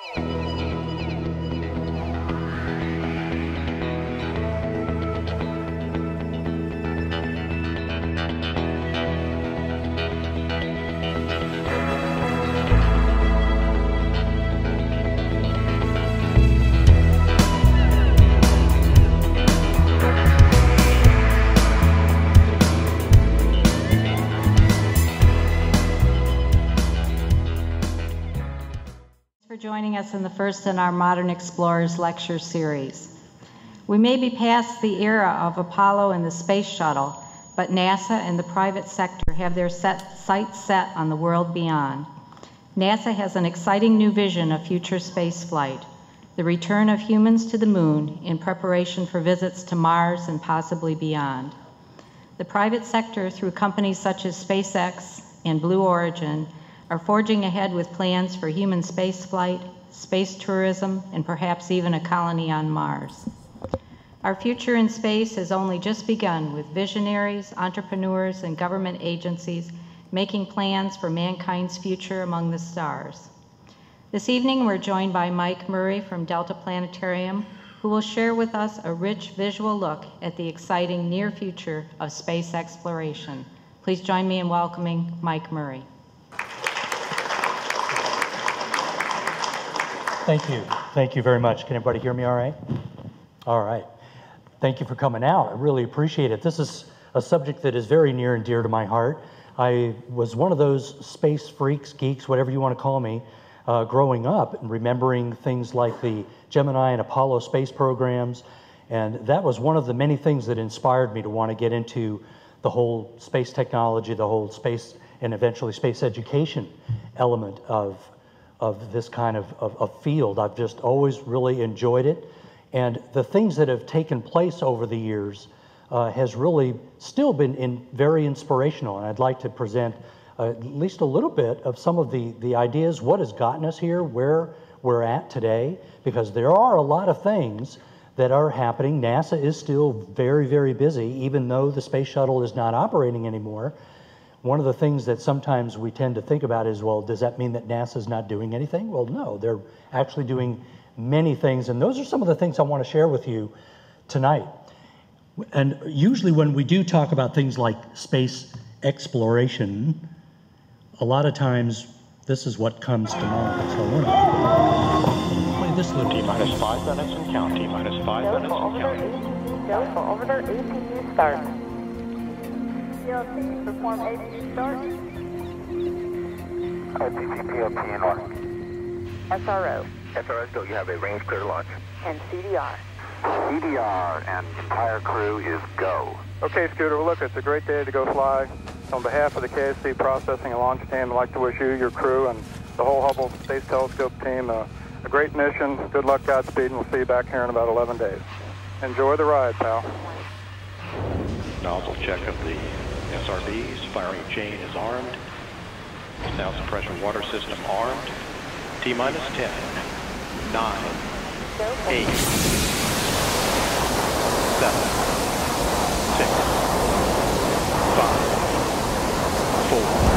Joining us in the first in our Modern Explorers lecture series. We may be past the era of Apollo and the space shuttle, but NASA and the private sector have their sights set on the world beyond. NASA has an exciting new vision of future space flight, the return of humans to the moon in preparation for visits to Mars and possibly beyond. The private sector, through companies such as SpaceX and Blue Origin, are forging ahead with plans for human spaceflight, space tourism, and perhaps even a colony on Mars. Our future in space has only just begun, with visionaries, entrepreneurs, and government agencies making plans for mankind's future among the stars. This evening, we're joined by Mike Murray from Delta Planetarium, who will share with us a rich visual look at the exciting near future of space exploration. Please join me in welcoming Mike Murray. Thank you. Thank you very much. Can everybody hear me all right? All right. Thank you for coming out. I really appreciate it. This is a subject that is very near and dear to my heart. I was one of those space freaks, geeks, whatever you want to call me, growing up and remembering things like the Gemini and Apollo space programs. And that was one of the many things that inspired me to want to get into the whole space technology, the whole space and eventually space education element of this kind of field. I've just always really enjoyed it. And the things that have taken place over the years has really still been very inspirational. And I'd like to present at least a little bit of some of the ideas, what has gotten us here, where we're at today, because there are a lot of things that are happening. NASA is still very, very busy, even though the space shuttle is not operating anymore. One of the things that sometimes we tend to think about is, well, does that mean that NASA's not doing anything? Well, no, they're actually doing many things, and those are some of the things I want to share with you tonight. And usually when we do talk about things like space exploration, a lot of times this is what comes to mind. So I want to play this little. T-minus 5 minutes and count. T-minus 5 minutes and count. Go for orbiter APU start. PLC, perform APU start. PLC in order. SRO. SRO, so you have a range clear launch. And CDR. CDR and entire crew is go. Okay, Scooter, well, look, it's a great day to go fly. On behalf of the KSC Processing and Launch Team, I'd like to wish you, your crew, and the whole Hubble Space Telescope team a great mission. Good luck, Godspeed, and we'll see you back here in about 11 days. Enjoy the ride, pal. Nozzle check of the SRBs. Firing chain is armed. Sound suppression water system armed. T-minus 10, 9, 8, 7, 6, 5, 4,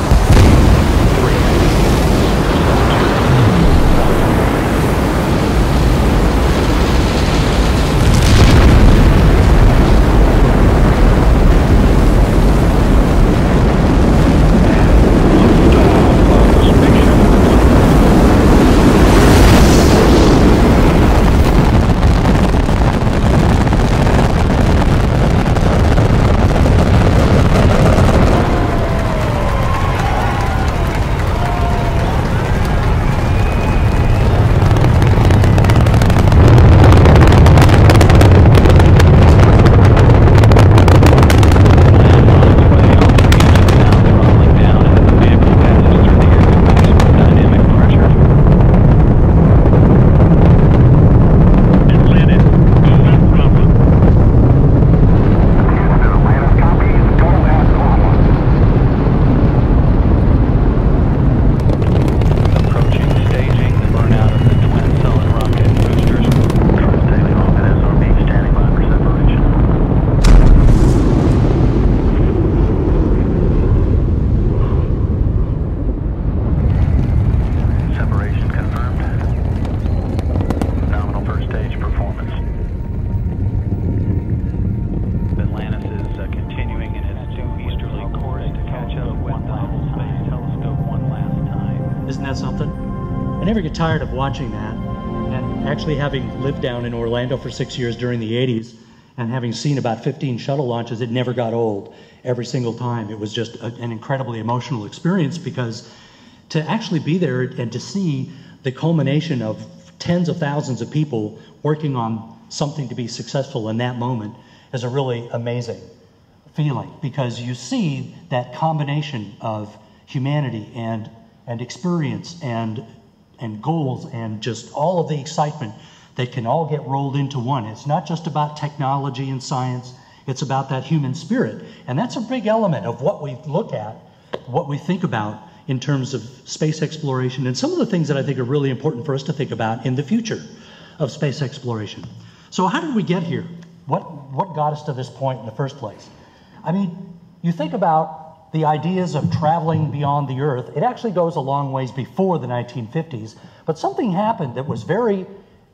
I never get tired of watching that. And actually having lived down in Orlando for 6 years during the 80s and having seen about 15 shuttle launches, it never got old every single time. It was just an incredibly emotional experience, because to actually be there and to see the culmination of tens of thousands of people working on something to be successful in that moment is a really amazing feeling, because you see that combination of humanity and experience and goals and just all of the excitement that can all get rolled into one. It's not just about technology and science, it's about that human spirit. And that's a big element of what we look at, what we think about in terms of space exploration, and some of the things that I think are really important for us to think about in the future of space exploration. So how did we get here? What got us to this point in the first place? I mean, you think about the ideas of traveling beyond the Earth. It actually goes a long ways before the 1950s, but something happened that was very,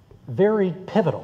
very pivotal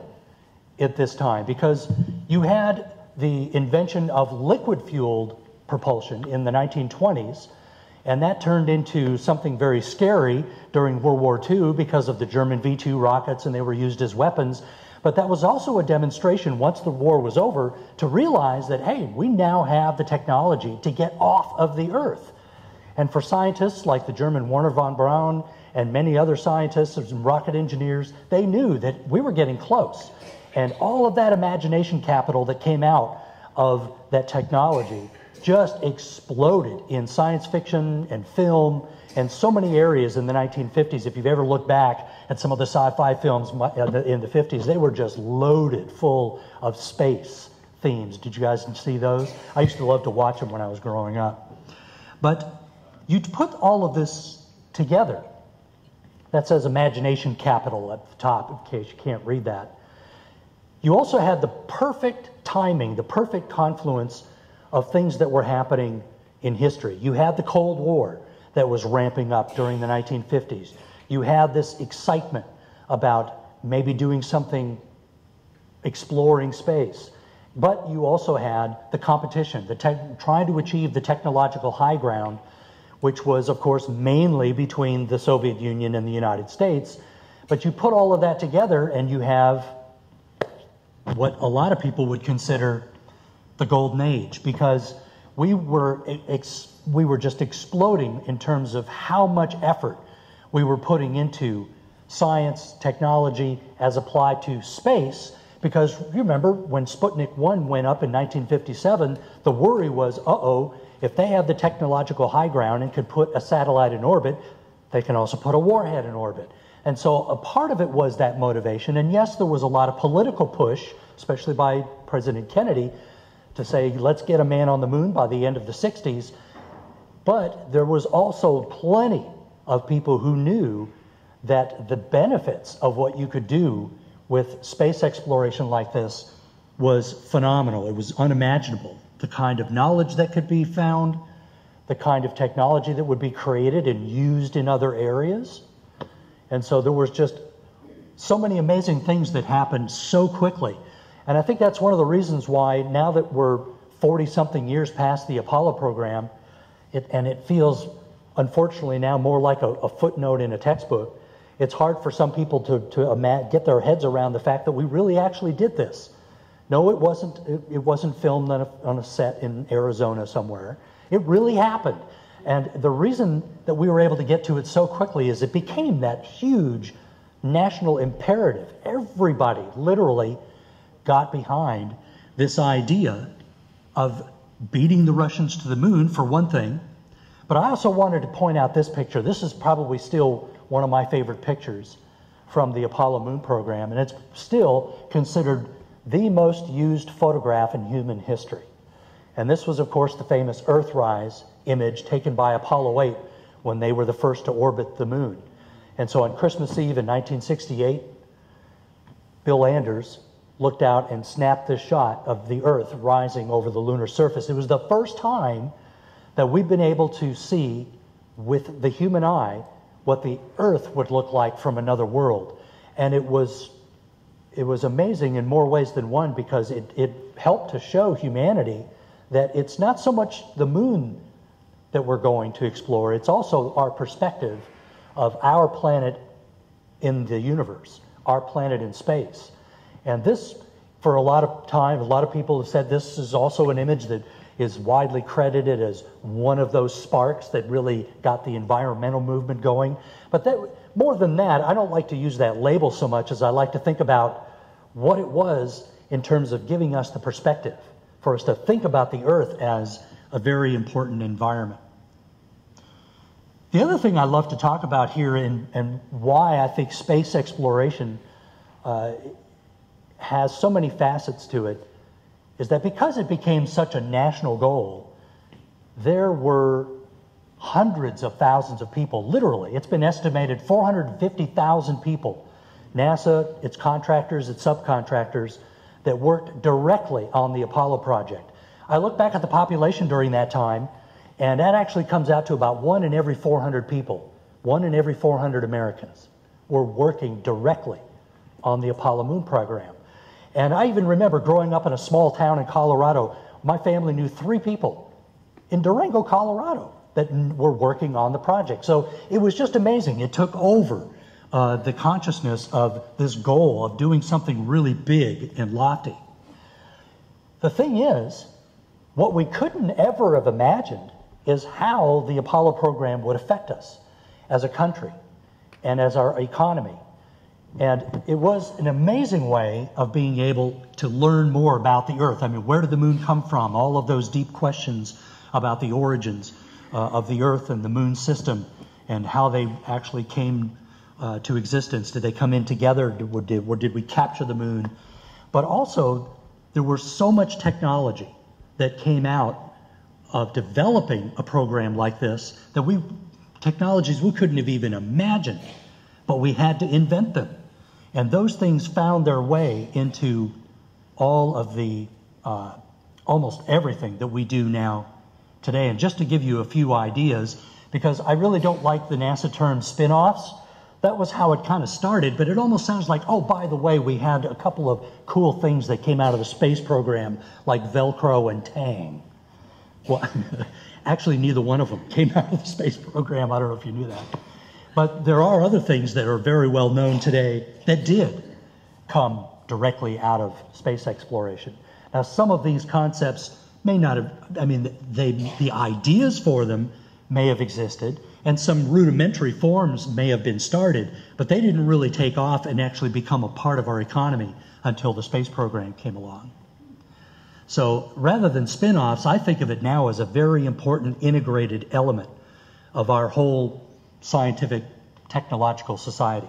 at this time, because you had the invention of liquid-fueled propulsion in the 1920s, and that turned into something very scary during World War II because of the German V-2 rockets, and they were used as weapons. But that was also a demonstration, once the war was over, to realize that, hey, we now have the technology to get off of the Earth. And for scientists like the German Werner von Braun and many other scientists and rocket engineers, they knew that we were getting close. And all of that imagination capital that came out of that technology just exploded in science fiction and film and so many areas in the 1950s. If you've ever looked back at some of the sci-fi films in the 50s, they were just loaded full of space themes. Did you guys see those? I used to love to watch them when I was growing up. But you put all of this together. That says imagination capital at the top, in case you can't read that. You also had the perfect timing, the perfect confluence of things that were happening in history. You had the Cold War that was ramping up during the 1950s. You had this excitement about maybe doing something exploring space. But you also had the competition, trying to achieve the technological high ground, which was, of course, mainly between the Soviet Union and the United States. But you put all of that together and you have what a lot of people would consider the golden age, because we were just exploding in terms of how much effort we were putting into science, technology, as applied to space. Because you remember when Sputnik 1 went up in 1957, the worry was, if they have the technological high ground and could put a satellite in orbit, they can also put a warhead in orbit. And so a part of it was that motivation. And yes, there was a lot of political push, especially by President Kennedy, to say, let's get a man on the moon by the end of the 60s. But there was also plenty of people who knew that the benefits of what you could do with space exploration like this was phenomenal. It was unimaginable. The kind of knowledge that could be found, the kind of technology that would be created and used in other areas. And so there was just so many amazing things that happened so quickly. And I think that's one of the reasons why, now that we're 40-something years past the Apollo program, it feels, unfortunately, now more like a footnote in a textbook, it's hard for some people to get their heads around the fact that we really actually did this. No, it wasn't filmed on a set in Arizona somewhere. It really happened. And the reason that we were able to get to it so quickly is it became that huge national imperative. Everybody literally got behind this idea of beating the Russians to the moon, for one thing. But I also wanted to point out this picture. This is probably still one of my favorite pictures from the Apollo moon program, and it's still considered the most used photograph in human history. And this was, of course, the famous Earthrise image taken by Apollo 8 when they were the first to orbit the moon. And so on Christmas Eve in 1968, Bill Anders looked out and snapped this shot of the Earth rising over the lunar surface. It was the first time that we've been able to see with the human eye what the Earth would look like from another world. And it was amazing in more ways than one, because it helped to show humanity that it's not so much the moon that we're going to explore, it's also our perspective of our planet in the universe, our planet in space. And this, for a lot of time, a lot of people have said this is also an image that is widely credited as one of those sparks that really got the environmental movement going. But that, more than that, I don't like to use that label so much as I like to think about what it was in terms of giving us the perspective for us to think about the Earth as a very important environment. The other thing I love to talk about here and why I think space exploration has so many facets to it is that because it became such a national goal, there were hundreds of thousands of people, literally. It's been estimated 450,000 people, NASA, its contractors, its subcontractors, that worked directly on the Apollo project. I look back at the population during that time, and that actually comes out to about 1 in every 400 people, 1 in every 400 Americans were working directly on the Apollo moon program. And I even remember growing up in a small town in Colorado, my family knew 3 people in Durango, Colorado, that were working on the project. So it was just amazing. It took over the consciousness of this goal of doing something really big and lofty. The thing is, what we couldn't ever have imagined is how the Apollo program would affect us as a country and as our economy. And it was an amazing way of being able to learn more about the Earth. I mean, where did the moon come from? All of those deep questions about the origins of the Earth and the moon system and how they actually came to existence. Did they come in together, or did we capture the moon? But also, there was so much technology that came out of developing a program like this that technologies we couldn't have even imagined, but we had to invent them. And those things found their way into all of the, almost everything that we do now today. And just to give you a few ideas, because I really don't like the NASA term spin-offs, that was how it kind of started, but it almost sounds like, oh, by the way, we had a couple of cool things that came out of the space program, like Velcro and Tang. Well, actually, neither one of them came out of the space program. I don't know if you knew that. But there are other things that are very well known today that did come directly out of space exploration. Now, some of these concepts may not have, I mean, the ideas for them may have existed, and some rudimentary forms may have been started, but they didn't really take off and actually become a part of our economy until the space program came along. So rather than spin-offs, I think of it now as a very important integrated element of our whole scientific technological society.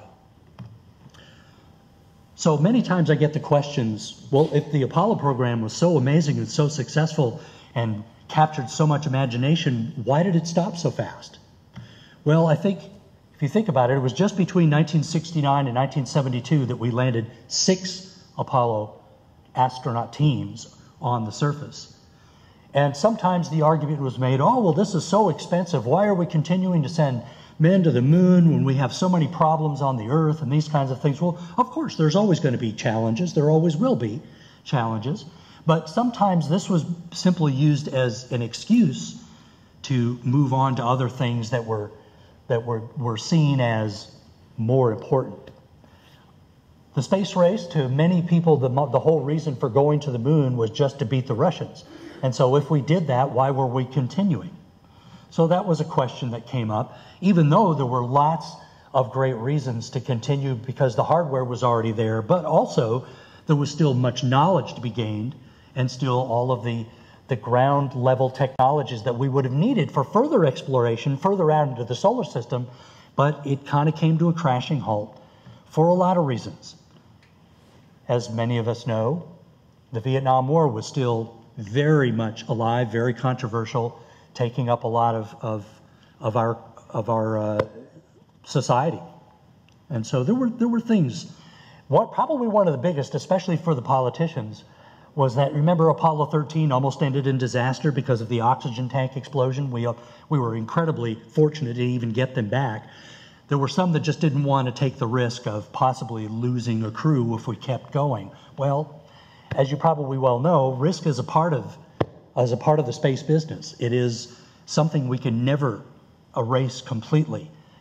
So many times I get the questions, well, if the Apollo program was so amazing and so successful and captured so much imagination, why did it stop so fast? Well, I think if you think about it, it was just between 1969 and 1972 that we landed 6 Apollo astronaut teams on the surface. And sometimes the argument was made, oh, well, this is so expensive. Why are we continuing to send men to the moon when we have so many problems on the Earth and these kinds of things? Well, of course, there's always going to be challenges. There always will be challenges. But sometimes this was simply used as an excuse to move on to other things that were seen as more important. The space race, to many people, the whole reason for going to the moon was just to beat the Russians. And so if we did that, why were we continuing? So that was a question that came up, even though there were lots of great reasons to continue because the hardware was already there, but also there was still much knowledge to be gained and still all of the ground level technologies that we would have needed for further exploration, further out into the solar system, but it kind of came to a crashing halt for a lot of reasons. As many of us know, the Vietnam War was still very much alive, very controversial, taking up a lot of our society. And so there were things. Probably one of the biggest, especially for the politicians, was that, remember, Apollo 13 almost ended in disaster because of the oxygen tank explosion. We were incredibly fortunate to even get them back. There were some that just didn't want to take the risk of possibly losing a crew if we kept going. Well, as you probably well know, risk is a part of the space business. It is something we can never erase completely.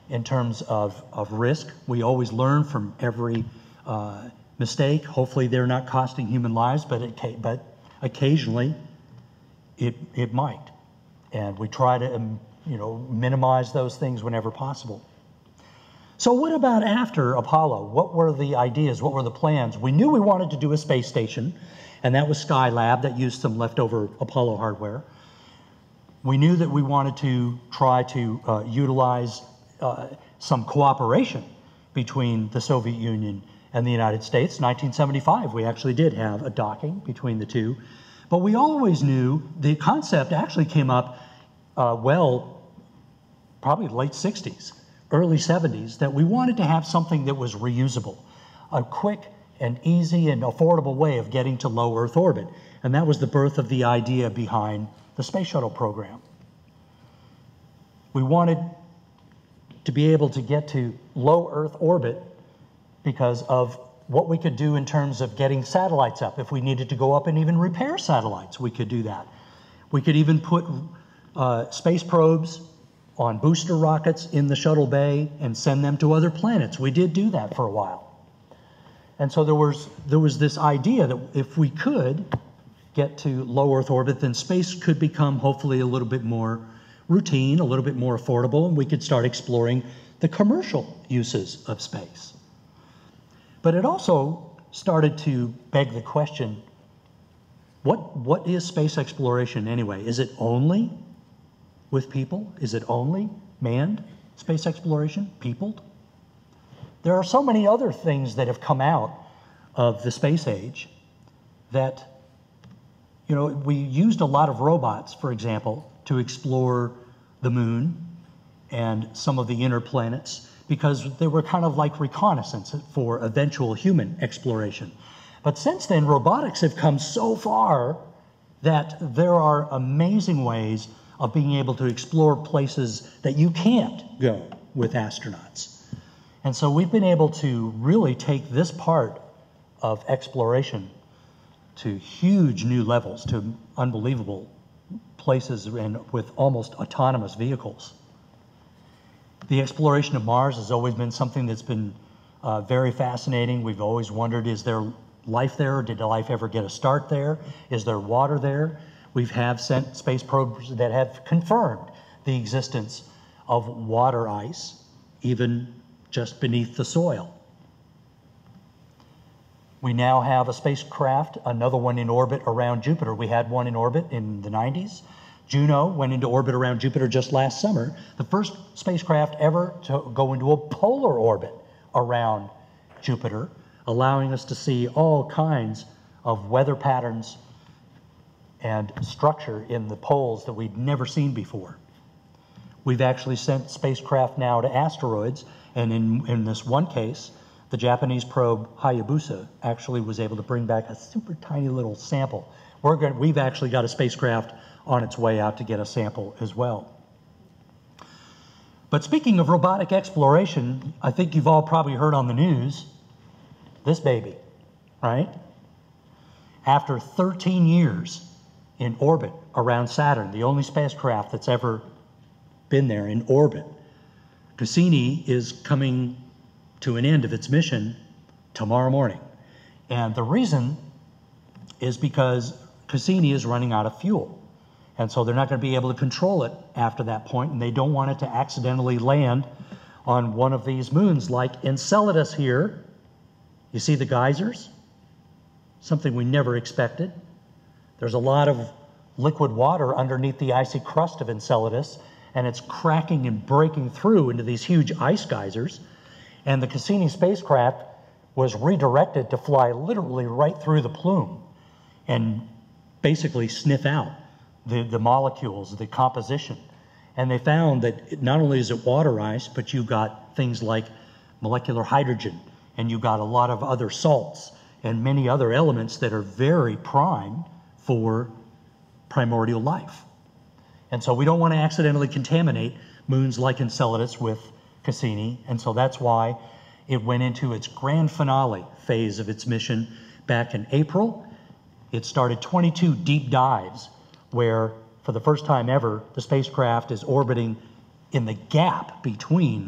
in terms of risk. We always learn from every mistake. Hopefully they're not costing human lives, but occasionally it might. And we try to minimize those things whenever possible. So what about after Apollo? What were the ideas? What were the plans? We knew we wanted to do a space station, and that was Skylab that used some leftover Apollo hardware. We knew that we wanted to try to utilize some cooperation between the Soviet Union and the United States. 1975, we actually did have a docking between the two. But we always knew the concept actually came up, probably late 60s, early 70s, that we wanted to have something that was reusable, a quick and easy and affordable way of getting to low Earth orbit. And that was the birth of the idea behind the Space Shuttle program. We wanted to be able to get to low Earth orbit because of what we could do in terms of getting satellites up. If we needed to go up and even repair satellites, we could do that. We could even put space probes on booster rockets in the shuttle bay and send them to other planets. We did do that for a while. And so there was this idea that if we could get to low Earth orbit, then space could become hopefully a little bit more routine, a little bit more affordable, and we could start exploring the commercial uses of space. But it also started to beg the question, what is space exploration anyway? Is it only with people? Is it only manned space exploration, peopled? There are so many other things that have come out of the space age that, we used a lot of robots, for example, to explore the moon and some of the inner planets because they were kind of like reconnaissance for eventual human exploration. But since then, robotics have come so far that there are amazing ways of being able to explore places that you can't go with astronauts. And so we've been able to really take this part of exploration to huge new levels, to unbelievable places and with almost autonomous vehicles. The exploration of Mars has always been something that's been very fascinating. We've always wondered, is there life there? Did life ever get a start there? Is there water there? We have sent space probes that have confirmed the existence of water ice, even just beneath the soil. We now have a spacecraft, another one in orbit around Jupiter. We had one in orbit in the 90s. Juno went into orbit around Jupiter just last summer, the first spacecraft ever to go into a polar orbit around Jupiter, allowing us to see all kinds of weather patterns and structure in the poles that we'd never seen before. We've actually sent spacecraft now to asteroids, and in this one case, the Japanese probe Hayabusa actually was able to bring back a super tiny little sample. We've actually got a spacecraft on its way out to get a sample as well. But speaking of robotic exploration, I think you've all probably heard on the news, this baby, right? After 13 years in orbit around Saturn, the only spacecraft that's ever been there in orbit, Cassini is coming to an end of its mission tomorrow morning. And the reason is because Cassini is running out of fuel. And so they're not going to be able to control it after that point, and they don't want it to accidentally land on one of these moons like Enceladus here. You see the geysers? Something we never expected. There's a lot of liquid water underneath the icy crust of Enceladus, and it's cracking and breaking through into these huge ice geysers. And the Cassini spacecraft was redirected to fly literally right through the plume and basically sniff out the molecules, the composition. And they found that not only is it water ice, but you've got things like molecular hydrogen, and you've got a lot of other salts and many other elements that are very prime for primordial life. And so we don't want to accidentally contaminate moons like Enceladus with Cassini, and so that's why it went into its grand finale phase of its mission back in April. It started 22 deep dives where, for the first time ever, the spacecraft is orbiting in the gap between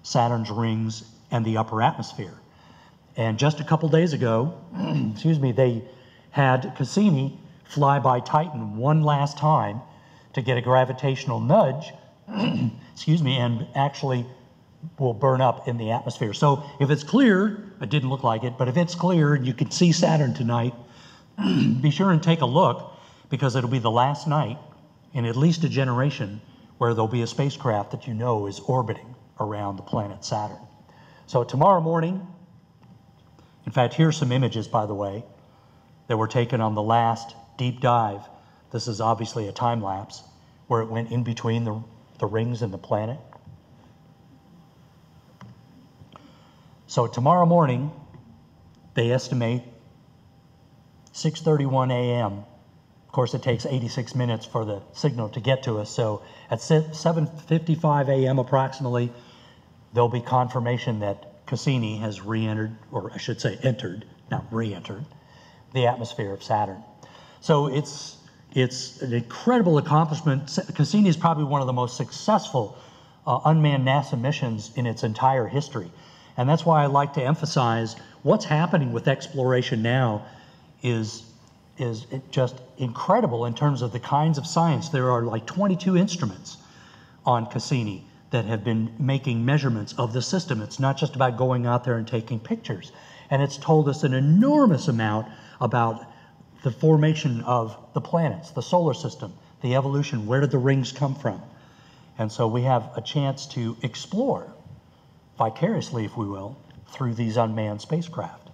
Saturn's rings and the upper atmosphere. And just a couple days ago, excuse me, they had Cassini fly by Titan one last time to get a gravitational nudge, excuse me, and actually will burn up in the atmosphere. So if it's clear, it didn't look like it, but if it's clear and you can see Saturn tonight, be sure and take a look, because it'll be the last night in at least a generation where there'll be a spacecraft that you know is orbiting around the planet Saturn. So tomorrow morning, in fact, here's some images, by the way, that were taken on the last deep dive. This is obviously a time lapse where it went in between the rings and the planet. So tomorrow morning, they estimate 6:31 a.m. Of course, it takes 86 minutes for the signal to get to us. So at 7:55 a.m. approximately, there'll be confirmation that Cassini has re-entered, or I should say entered, not re-entered, the atmosphere of Saturn. So it's an incredible accomplishment. Cassini is probably one of the most successful unmanned NASA missions in its entire history. And that's why I like to emphasize what's happening with exploration now is just incredible in terms of the kinds of science. There are like 22 instruments on Cassini that have been making measurements of the system. It's not just about going out there and taking pictures. And it's told us an enormous amount about the formation of the planets, the solar system, the evolution, where did the rings come from? And so we have a chance to explore vicariously, if we will, through these unmanned spacecraft.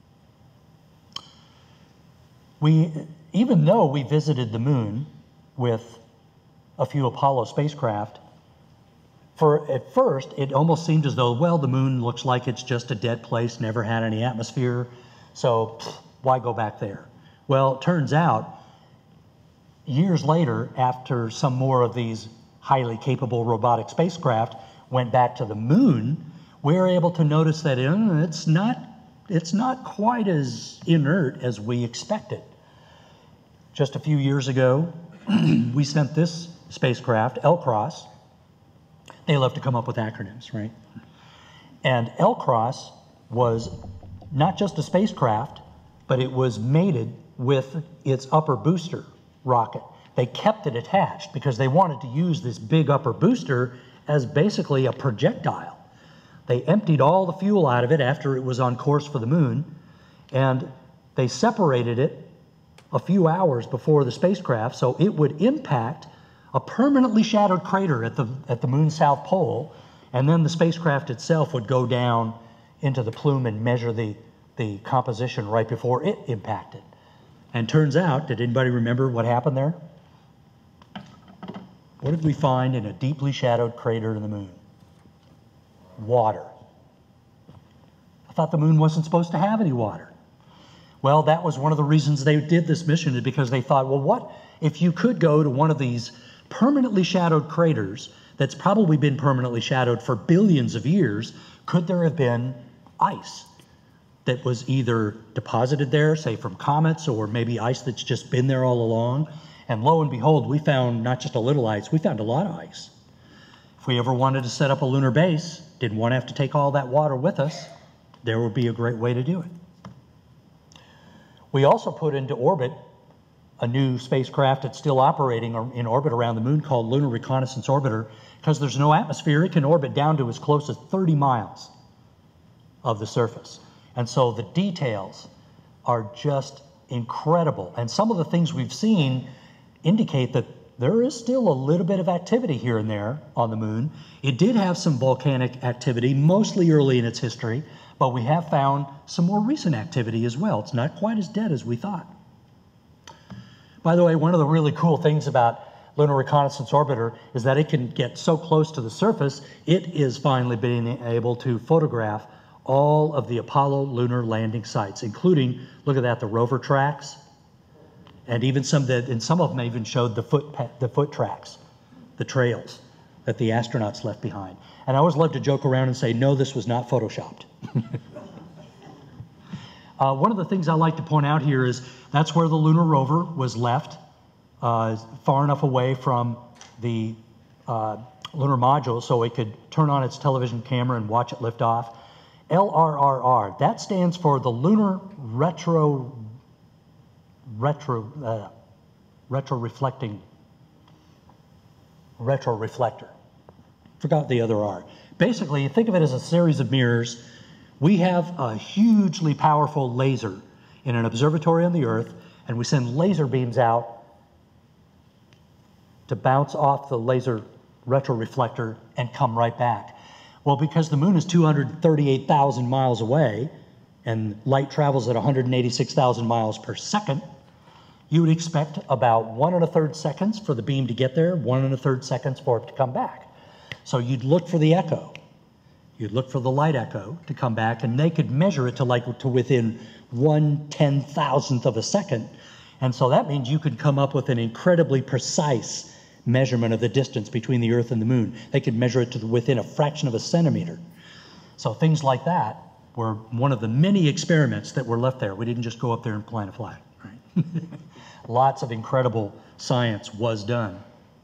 Even though we visited the moon with a few Apollo spacecraft, at first, it almost seemed as though, well, the moon looks like it's just a dead place, never had any atmosphere, so why go back there? Well, it turns out, years later, after some more of these highly capable robotic spacecraft went back to the moon, we were able to notice that it's not quite as inert as we expected. Just a few years ago, we sent this spacecraft, LCROSS. They love to come up with acronyms, right? And LCROSS was not just a spacecraft, but it was mated with its upper booster rocket. They kept it attached because they wanted to use this big upper booster as basically a projectile. They emptied all the fuel out of it after it was on course for the moon, and they separated it a few hours before the spacecraft so it would impact a permanently shadowed crater at the moon's south pole, and then the spacecraft itself would go down into the plume and measure the composition right before it impacted. And turns out, did anybody remember what happened there? What did we find in a deeply shadowed crater in the moon? Water. I thought the moon wasn't supposed to have any water. Well, that was one of the reasons they did this mission, is because they thought, well, what if you could go to one of these permanently shadowed craters that's probably been permanently shadowed for billions of years, could there have been ice that was either deposited there, say from comets, or maybe ice that's just been there all along? And lo and behold, we found not just a little ice, we found a lot of ice. If we ever wanted to set up a lunar base, didn't want to have to take all that water with us, there would be a great way to do it. We also put into orbit a new spacecraft that's still operating in orbit around the moon called Lunar Reconnaissance Orbiter. Because there's no atmosphere, it can orbit down to as close as 30 miles of the surface. And so the details are just incredible. And some of the things we've seen indicate that there is still a little bit of activity here and there on the moon. It did have some volcanic activity, mostly early in its history, but we have found some more recent activity as well. It's not quite as dead as we thought. By the way, one of the really cool things about Lunar Reconnaissance Orbiter is that it can get so close to the surface, it is finally being able to photograph all of the Apollo lunar landing sites, including, look at that, the rover tracks, and even some of them even showed the foot tracks, the trails that the astronauts left behind. And I always love to joke around and say, no, this was not photoshopped. One of the things I like to point out here is that's where the lunar rover was left, far enough away from the lunar module so it could turn on its television camera and watch it lift off. LRRR, that stands for the Lunar Retroreflector. Forgot the other R. Basically, think of it as a series of mirrors. We have a hugely powerful laser in an observatory on the Earth, and we send laser beams out to bounce off the laser retroreflector and come right back. Well, because the moon is 238,000 miles away and light travels at 186,000 miles per second, you would expect about 1 1/3 seconds for the beam to get there, 1 1/3 seconds for it to come back. So you'd look for the echo. You'd look for the light echo to come back, and they could measure it to within 1/10,000th of a second. And so that means you could come up with an incredibly precise measurement of the distance between the Earth and the moon. They could measure it to within a fraction of a centimeter. So things like that were one of the many experiments that were left there. We didn't just go up there and plant a flag, right? Lots of incredible science was done.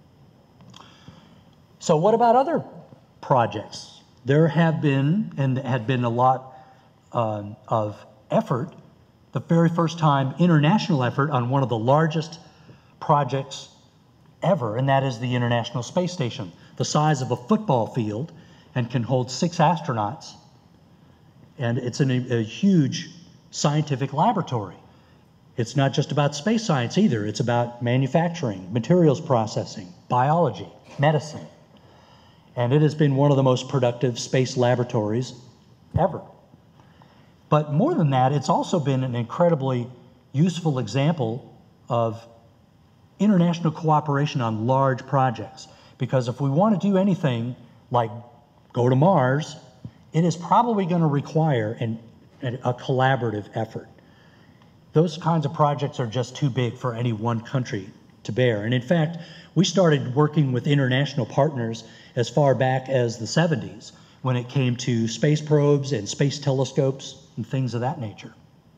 So what about other projects? There have been, and had been a lot of effort, the very first time international effort on one of the largest projects ever, and that is the International Space Station, the size of a football field and can hold 6 astronauts. And it's a huge scientific laboratory. It's not just about space science either. It's about manufacturing, materials processing, biology, medicine. And it has been one of the most productive space laboratories ever. But more than that, it's also been an incredibly useful example of international cooperation on large projects. Because if we want to do anything like go to Mars, it is probably going to require a collaborative effort. Those kinds of projects are just too big for any one country to bear. And in fact, we started working with international partners as far back as the 70s when it came to space probes and space telescopes and things of that nature.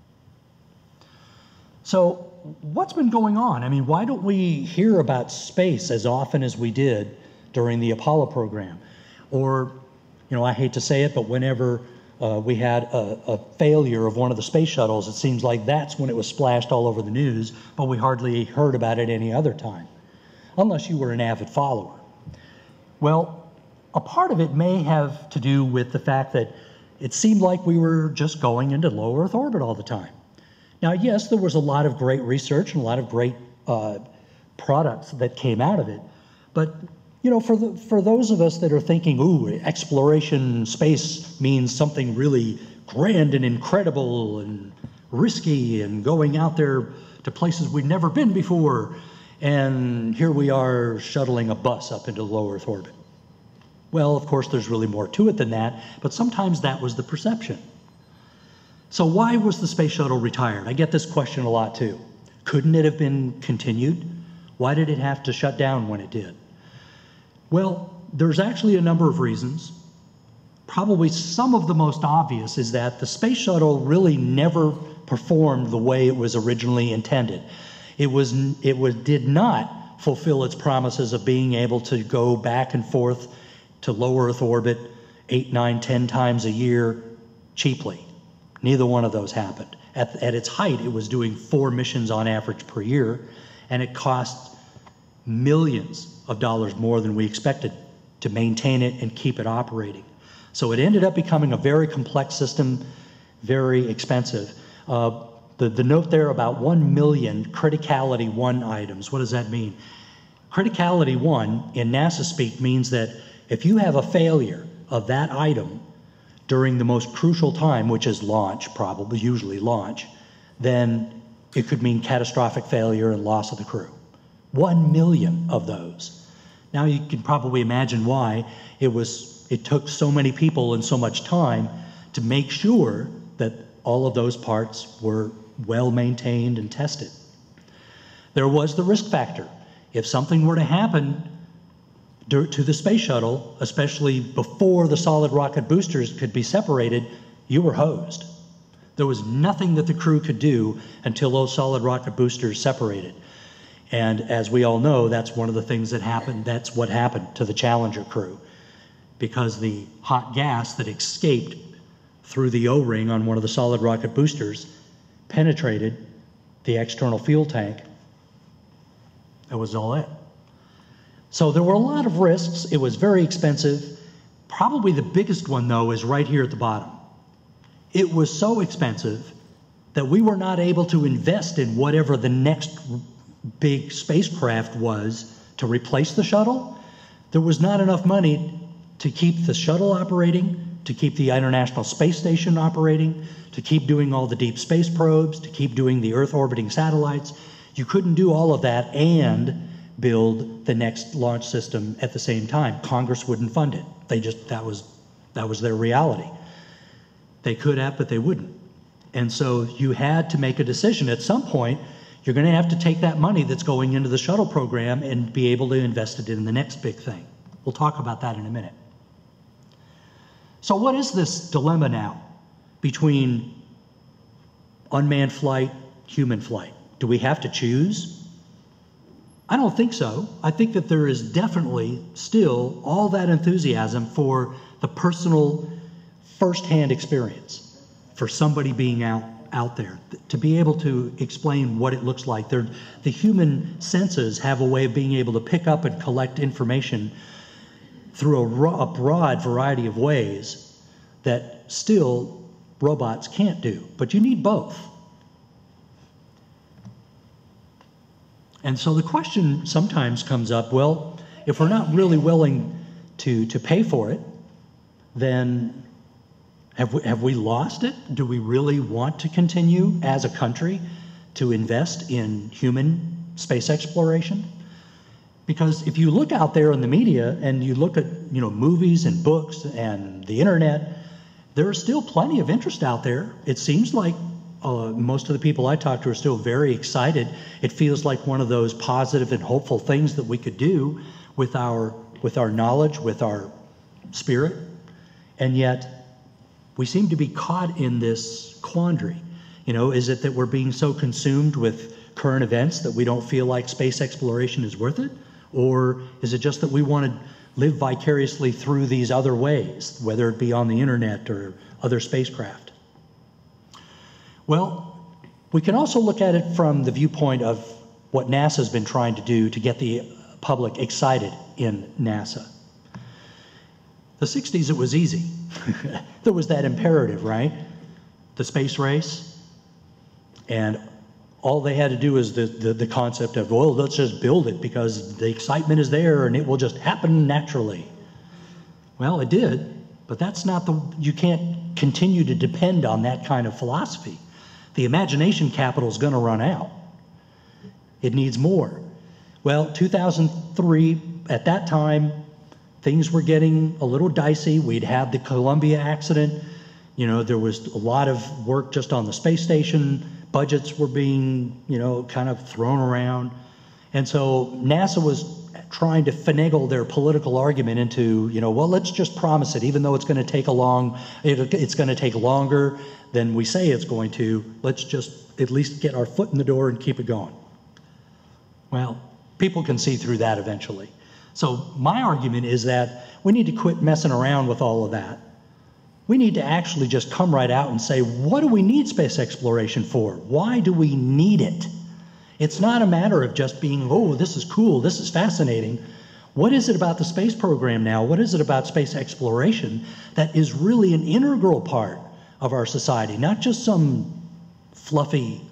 So what's been going on? I mean, why don't we hear about space as often as we did during the Apollo program? Or, you know, I hate to say it, but whenever we had a failure of one of the space shuttles, it seems like that's when it was splashed all over the news, but we hardly heard about it any other time, unless you were an avid follower. Well, a part of it may have to do with the fact that it seemed like we were just going into low Earth orbit all the time. Now, yes, there was a lot of great research and a lot of great products that came out of it, but you know, for those of us that are thinking, ooh, exploration space means something really grand and incredible and risky and going out there to places we've never been before, and here we are shuttling a bus up into low Earth orbit. Well, of course, there's really more to it than that, but sometimes that was the perception. So why was the space shuttle retired? I get this question a lot too. Couldn't it have been continued? Why did it have to shut down when it did? Well, there's actually a number of reasons. Probably some of the most obvious is that the space shuttle really never performed the way it was originally intended. It did not fulfill its promises of being able to go back and forth to low Earth orbit 8, 9, 10 times a year cheaply. Neither one of those happened. At its height, it was doing 4 missions on average per year, and it cost millions of dollars more than we expected to maintain it and keep it operating. So it ended up becoming a very complex system, very expensive. The note there about 1 million criticality 1 items, what does that mean? Criticality 1 in NASA speak means that if you have a failure of that item during the most crucial time, which is launch, probably usually launch, then it could mean catastrophic failure and loss of the crew. 1 million of those. Now you can probably imagine why it took so many people and so much time to make sure that all of those parts were well maintained and tested. There was the risk factor. If something were to happen to the space shuttle, especially before the solid rocket boosters could be separated, you were hosed. There was nothing that the crew could do until those solid rocket boosters separated. And as we all know, that's one of the things that happened. That's what happened to the Challenger crew, because the hot gas that escaped through the O-ring on one of the solid rocket boosters penetrated the external fuel tank. That was all it. So there were a lot of risks. It was very expensive. Probably the biggest one, though, is right here at the bottom. It was so expensive that we were not able to invest in whatever the next big spacecraft was to replace the shuttle. There was not enough money to keep the shuttle operating, to keep the International Space Station operating, to keep doing all the deep space probes, to keep doing the Earth orbiting satellites. You couldn't do all of that and build the next launch system at the same time. Congress wouldn't fund it. That was their reality. They could have, but they wouldn't. And so you had to make a decision. At some point, you're going to have to take that money that's going into the shuttle program and be able to invest it in the next big thing. We'll talk about that in a minute. So what is this dilemma now between unmanned flight, human flight? Do we have to choose? I don't think so. I think that there is definitely still all that enthusiasm for the personal firsthand experience, for somebody being out there, to be able to explain what it looks like. The human senses have a way of being able to pick up and collect information through a broad variety of ways that still robots can't do, but you need both. And so the question sometimes comes up, well, if we're not really willing to pay for it, then have we lost it? Do we really want to continue as a country to invest in human space exploration? Because if you look out there in the media and you look at movies and books and the internet, there is still plenty of interest out there. It seems like most of the people I talk to are still very excited. It feels like one of those positive and hopeful things that we could do with our knowledge, with our spirit. And yet we seem to be caught in this quandary. Is it that we're being so consumed with current events that we don't feel like space exploration is worth it? Or is it just that we want to live vicariously through these other ways, whether it be on the internet or other spacecraft? Well, we can also look at it from the viewpoint of what NASA's been trying to do to get the public excited in NASA. The 60s, it was easy. There was that imperative, right? The space race. And all they had to do is the concept of, well, let's just build it because the excitement is there and it will just happen naturally. Well, it did, but that's not you can't continue to depend on that kind of philosophy. The imagination capital is going to run out. It needs more. Well, 2003, at that time, things were getting a little dicey. We'd had the Columbia accident. There was a lot of work just on the space station. Budgets were being, kind of thrown around. And so NASA was trying to finagle their political argument into, well, let's just promise it, even though it's going to take it's going to take longer than we say it's going to. Let's just at least get our foot in the door and keep it going. Well, people can see through that eventually. So my argument is that we need to quit messing around with all of that. We need to actually just come right out and say, what do we need space exploration for? Why do we need it? It's not a matter of just being, oh, this is cool, this is fascinating. What is it about the space program now? What is it about space exploration that is really an integral part of our society? Not just some fluffy,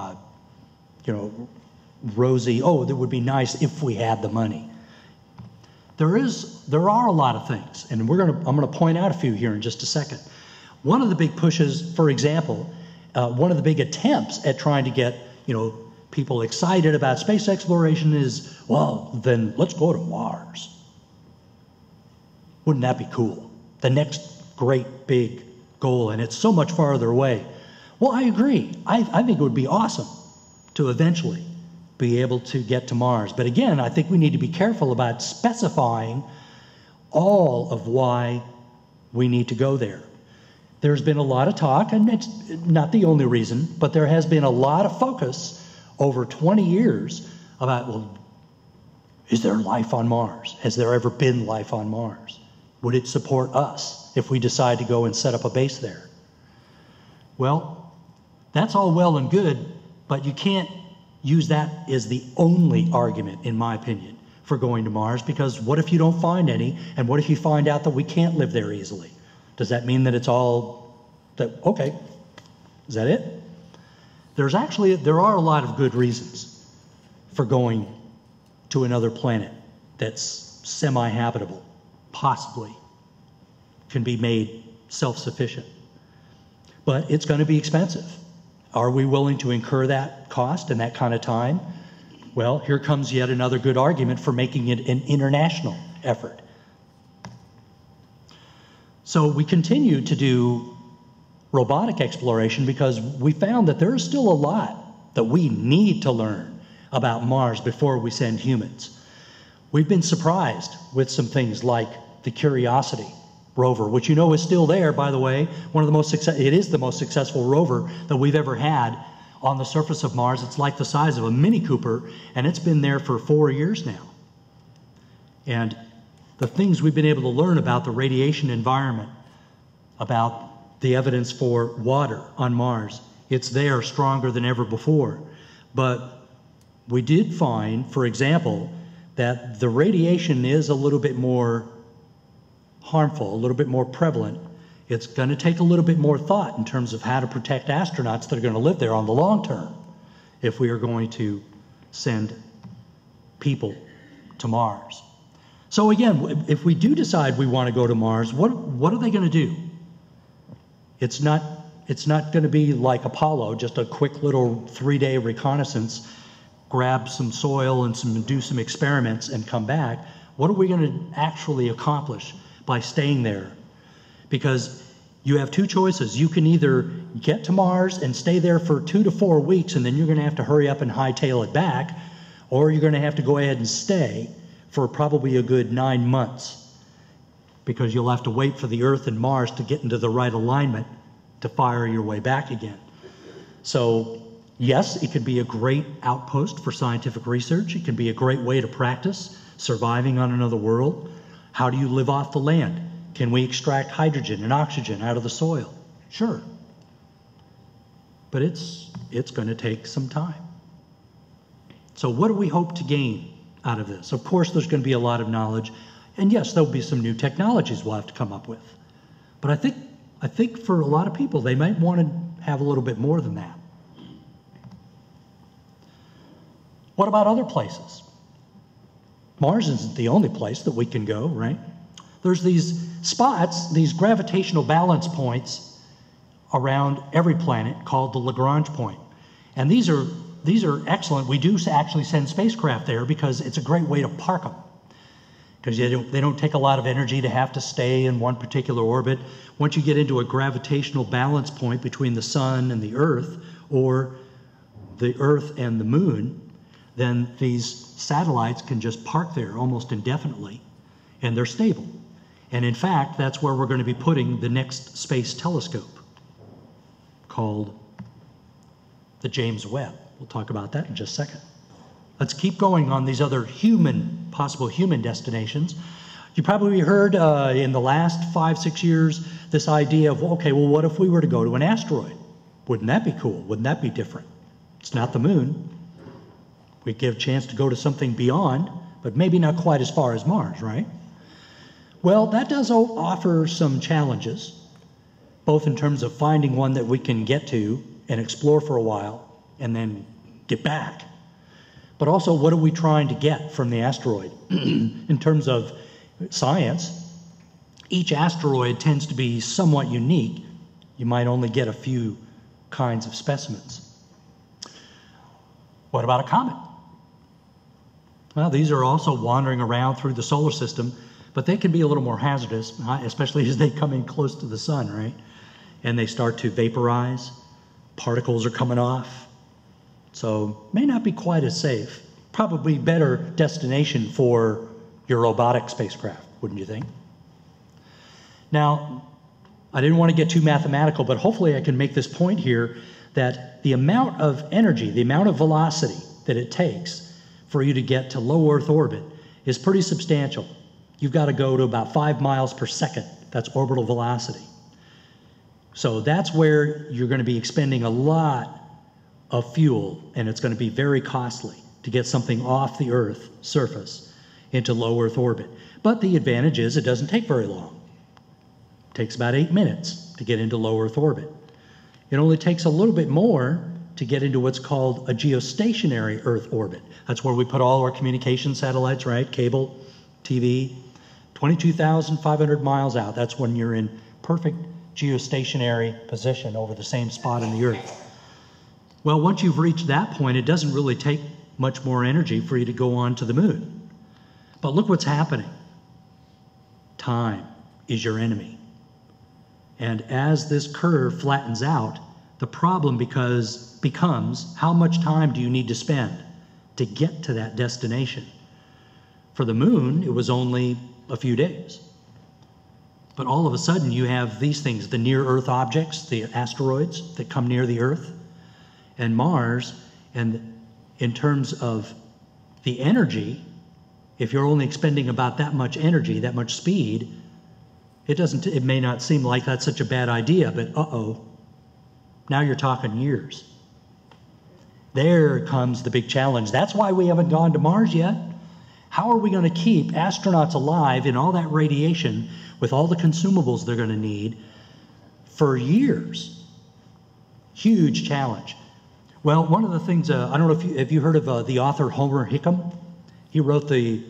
rosy, oh, that would be nice if we had the money. There are a lot of things, and I'm going to point out a few here in just a second. One of the big pushes, for example, one of the big attempts at trying to get people excited about space exploration is, well, then let's go to Mars. Wouldn't that be cool? The next great big goal, and it's so much farther away. Well, I agree. I think it would be awesome to eventually be able to get to Mars. But again, I think we need to be careful about specifying all of why we need to go there. There's been a lot of talk, and it's not the only reason, but there has been a lot of focus over 20 years about, well, is there life on Mars? Has there ever been life on Mars? Would it support us if we decide to go and set up a base there? Well, that's all well and good, but you can't use that as the only argument, in my opinion, for going to Mars, because what if you don't find any, and what if you find out that we can't live there easily? Does that mean that it's all, that, okay, is that it? There are a lot of good reasons for going to another planet that's semi-habitable, possibly can be made self-sufficient. But it's going to be expensive. Are we willing to incur that cost and that kind of time? Well, here comes yet another good argument for making it an international effort. So we continue to do robotic exploration because we found that there is still a lot that we need to learn about Mars before we send humans. We've been surprised with some things like the Curiosity rover, which you know is still there, by the way. It is the most successful rover that we've ever had on the surface of Mars. It's like the size of a Mini Cooper, and it's been there for 4 years now. And the things we've been able to learn about the radiation environment, about the evidence for water on Mars, it's there stronger than ever before. But we did find, for example, that the radiation is a little bit more harmful, a little bit more prevalent. It's going to take a little bit more thought in terms of how to protect astronauts that are going to live there on the long term if we are going to send people to Mars. So again, if we do decide we want to go to Mars, what are they going to do? It's not going to be like Apollo, just a quick little 3-day reconnaissance, grab some soil and do some experiments and come back. What are we going to actually accomplish by staying there? Because you have two choices. You can either get to Mars and stay there for 2 to 4 weeks, and then you're going to have to hurry up and hightail it back, or you're going to have to go ahead and stay for probably a good 9 months, because you'll have to wait for the Earth and Mars to get into the right alignment to fire your way back again. So yes, it could be a great outpost for scientific research. It can be a great way to practice surviving on another world. How do you live off the land? Can we extract hydrogen and oxygen out of the soil? Sure. But it's going to take some time. So what do we hope to gain out of this? Of course, there's going to be a lot of knowledge. And yes, there'll be some new technologies we'll have to come up with. But I think for a lot of people, they might want to have a little bit more than that. What about other places? Mars isn't the only place that we can go, right? There's these spots, these gravitational balance points around every planet called the Lagrange point. And these are excellent. We do actually send spacecraft there because it's a great way to park them. Because they don't take a lot of energy to have to stay in one particular orbit. Once you get into a gravitational balance point between the sun and the Earth, or the Earth and the moon, then these satellites can just park there almost indefinitely, and they're stable. And in fact, that's where we're going to be putting the next space telescope, called the James Webb. We'll talk about that in just a second. Let's keep going on these other possible human destinations. You probably heard in the last 5-6 years this idea of, okay, well, what if we were to go to an asteroid? Wouldn't that be cool? Wouldn't that be different? It's not the moon. We get a chance to go to something beyond, but maybe not quite as far as Mars, right? Well, that does offer some challenges, both in terms of finding one that we can get to and explore for a while and then get back. But also, what are we trying to get from the asteroid? In terms of science, each asteroid tends to be somewhat unique. You might only get a few kinds of specimens. What about a comet? Well, these are also wandering around through the solar system, but they can be a little more hazardous, especially as they come in close to the sun, right? And they start to vaporize. Particles are coming off. So may not be quite as safe. Probably better destination for your robotic spacecraft, wouldn't you think? Now, I didn't want to get too mathematical, but hopefully I can make this point here that the amount of energy, the amount of velocity that it takes for you to get to low Earth orbit is pretty substantial. You've got to go to about 5 miles per second. That's orbital velocity. So that's where you're going to be expending a lot of fuel, and it's going to be very costly to get something off the Earth surface into low Earth orbit. But the advantage is it doesn't take very long. It takes about 8 minutes to get into low Earth orbit. It only takes a little bit more to get into what's called a geostationary Earth orbit. That's where we put all our communication satellites, right? Cable, TV, 22,500 miles out. That's when you're in perfect geostationary position over the same spot in the Earth. Well, once you've reached that point, it doesn't really take much more energy for you to go on to the moon. But look what's happening. Time is your enemy. And as this curve flattens out, the problem becomes how much time do you need to spend to get to that destination? For the moon, it was only a few days. But all of a sudden, you have these things, the near-Earth objects, the asteroids that come near the Earth, and Mars. And in terms of the energy, if you're only expending about that much energy, that much speed, it may not seem like that's such a bad idea, but uh-oh, now you're talking years. There comes the big challenge. That's why we haven't gone to Mars yet. How are we going to keep astronauts alive in all that radiation with all the consumables they're going to need for years? Huge challenge. Well, one of the things, I don't know if you heard of the author Homer Hickam. He wrote he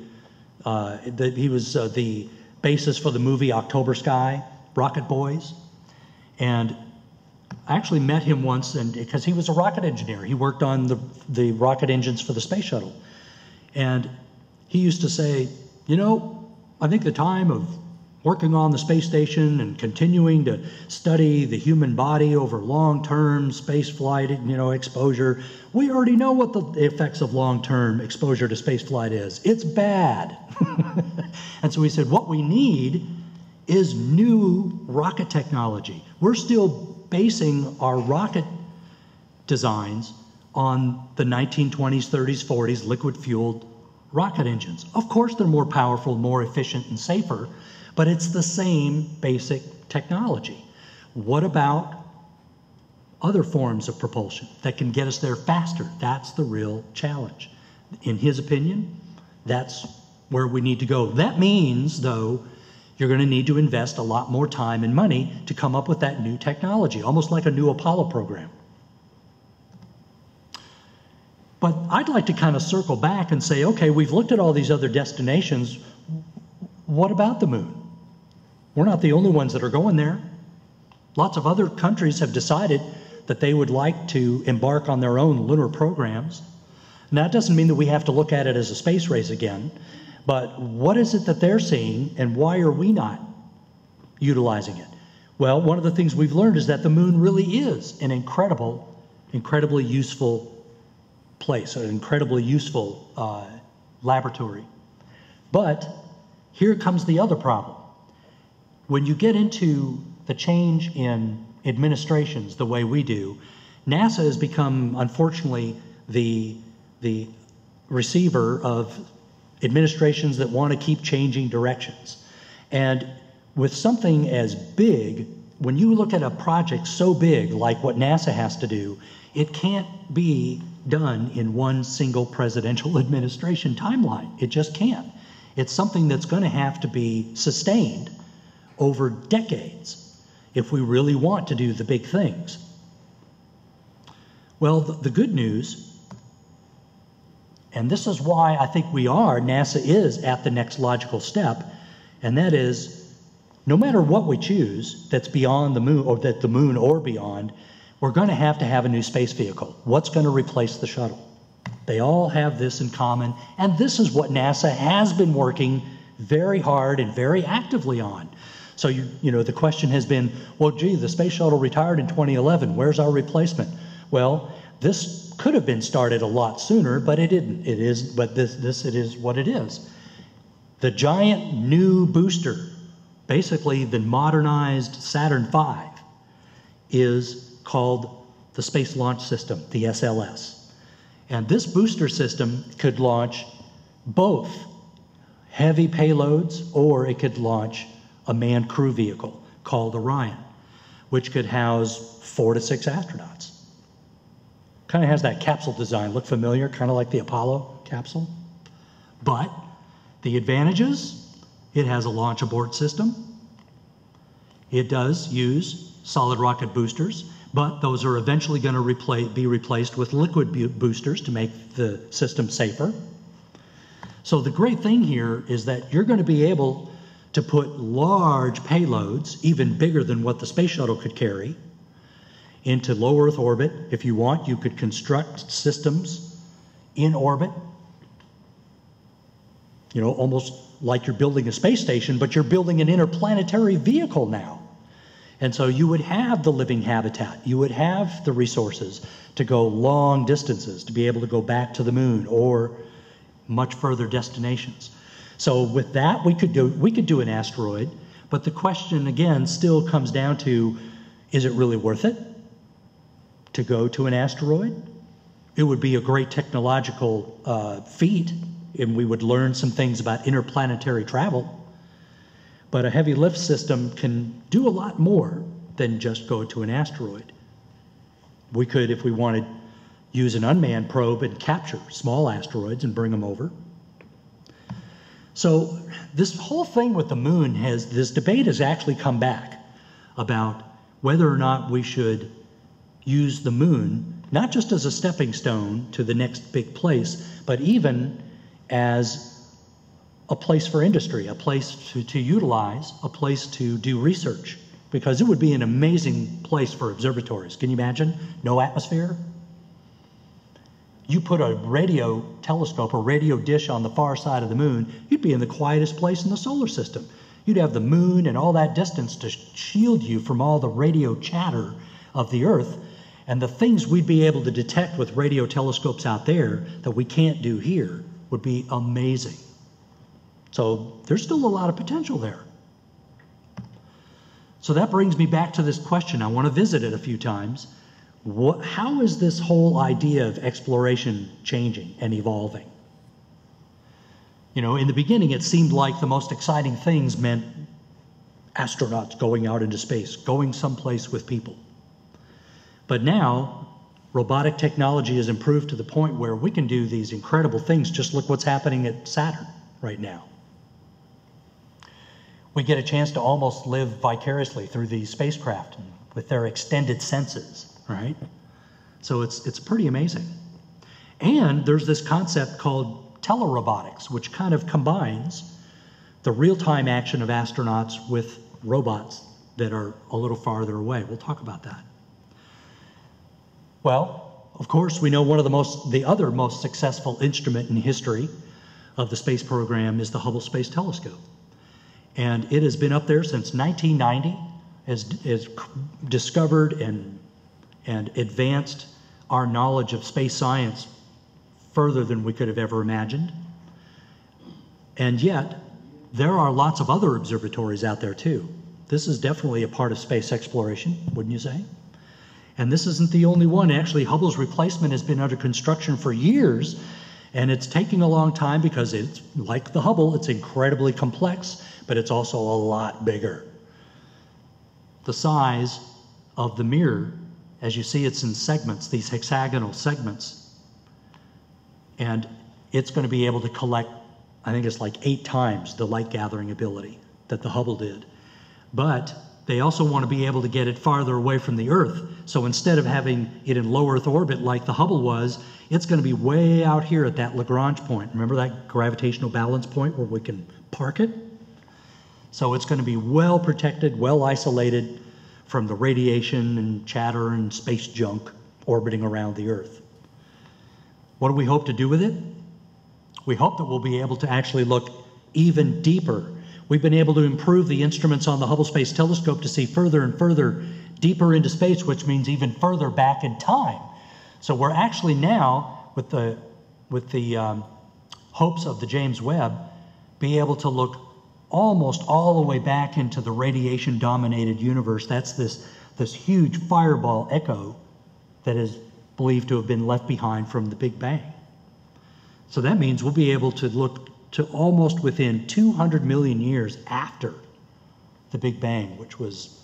was the basis for the movie October Sky, Rocket Boys. And I actually met him once, and because he was a rocket engineer. He worked on the rocket engines for the space shuttle. And he used to say, you know, I think the time of working on the space station and continuing to study the human body over long-term space flight, exposure, we already know what the effects of long-term exposure to space flight is. It's bad. And so he said, what we need is new rocket technology. We're still basing our rocket designs on the 1920s, 30s, 40s liquid-fueled rocket engines. Of course, they're more powerful, more efficient, and safer, but it's the same basic technology. What about other forms of propulsion that can get us there faster? That's the real challenge. In his opinion, that's where we need to go. That means, though, you're going to need to invest a lot more time and money to come up with that new technology, almost like a new Apollo program. But I'd like to kind of circle back and say, okay, we've looked at all these other destinations. What about the moon? We're not the only ones that are going there. Lots of other countries have decided that they would like to embark on their own lunar programs. Now, that doesn't mean that we have to look at it as a space race again, but what is it that they're seeing, and why are we not utilizing it? Well, one of the things we've learned is that the moon really is an incredibly useful place, an incredibly useful laboratory. But here comes the other problem. When you get into the change in administrations the way we do, NASA has become, unfortunately, the receiver of administrations that want to keep changing directions. And with something as big, when you look at a project so big like what NASA has to do, it can't be done in one single presidential administration timeline. It just can't. It's something that's going to have to be sustained over decades if we really want to do the big things. Well, the good news, and this is why I think NASA is at the next logical step, and that is, no matter what we choose that's beyond the moon, or that the moon or beyond, we're going to have a new space vehicle. What's going to replace the shuttle? They all have this in common, and this is what NASA has been working very hard and very actively on. So, the question has been, well, gee, the space shuttle retired in 2011. Where's our replacement? Well, this could have been started a lot sooner, but it didn't. It is what it is. The giant new booster, basically the modernized Saturn V, is called the Space Launch System, the SLS. And this booster system could launch both heavy payloads, or it could launch a manned crew vehicle called Orion, which could house 4 to 6 astronauts. Kind of has that capsule design. Look familiar? Kind of like the Apollo capsule. But the advantages, it has a launch abort system. It does use solid rocket boosters, but those are eventually going to be replaced with liquid boosters to make the system safer. So the great thing here is that you're going to be able to put large payloads, even bigger than what the space shuttle could carry, into low Earth orbit. If you want, you could construct systems in orbit, you know, almost like you're building a space station, but you're building an interplanetary vehicle now. And so you would have the living habitat, you would have the resources to go long distances, to be able to go back to the moon or much further destinations. So with that, we could do an asteroid, but the question again still comes down to, is it really worth it to go to an asteroid? It would be a great technological feat, and we would learn some things about interplanetary travel. But a heavy lift system can do a lot more than just go to an asteroid. We could, if we wanted, use an unmanned probe and capture small asteroids and bring them over. So this whole thing with the moon this debate has actually come back about whether or not we should use the moon, not just as a stepping stone to the next big place, but even as a place for industry, a place to utilize, a place to do research, because it would be an amazing place for observatories. Can you imagine? No atmosphere. You put a radio telescope, a radio dish on the far side of the moon, you'd be in the quietest place in the solar system. You'd have the moon and all that distance to shield you from all the radio chatter of the Earth, and the things we'd be able to detect with radio telescopes out there that we can't do here would be amazing. So there's still a lot of potential there. So that brings me back to this question. I want to visit it a few times. How is this whole idea of exploration changing and evolving? You know, in the beginning, it seemed like the most exciting things meant astronauts going out into space, going someplace with people. But now, robotic technology has improved to the point where we can do these incredible things. Just look what's happening at Saturn right now. We get a chance to almost live vicariously through these spacecraft with their extended senses, right? So it's pretty amazing. And there's this concept called telerobotics, which kind of combines the real-time action of astronauts with robots that are a little farther away. We'll talk about that. Well, of course, we know one of the other most successful instrument in history of the space program is the Hubble Space Telescope. And it has been up there since 1990, has discovered and advanced our knowledge of space science further than we could have ever imagined. And yet, there are lots of other observatories out there too. This is definitely a part of space exploration, wouldn't you say? And this isn't the only one. Actually, Hubble's replacement has been under construction for years, and it's taking a long time because it's like the Hubble, it's incredibly complex, but it's also a lot bigger. The size of the mirror, as you see, it's in segments, these hexagonal segments. And it's going to be able to collect, I think it's like 8 times the light gathering ability that the Hubble did. But they also want to be able to get it farther away from the Earth. So instead of having it in low Earth orbit like the Hubble was, it's going to be way out here at that Lagrange point. Remember that gravitational balance point where we can park it? So it's going to be well protected, well isolated from the radiation and chatter and space junk orbiting around the Earth. What do we hope to do with it? We hope that we'll be able to actually look even deeper. We've been able to improve the instruments on the Hubble Space Telescope to see further and further deeper into space, which means even further back in time. So we're actually now, with the hopes of the James Webb, be able to look almost all the way back into the radiation-dominated universe. That's this huge fireball echo that is believed to have been left behind from the Big Bang. So that means we'll be able to look to almost within 200 million years after the Big Bang, which was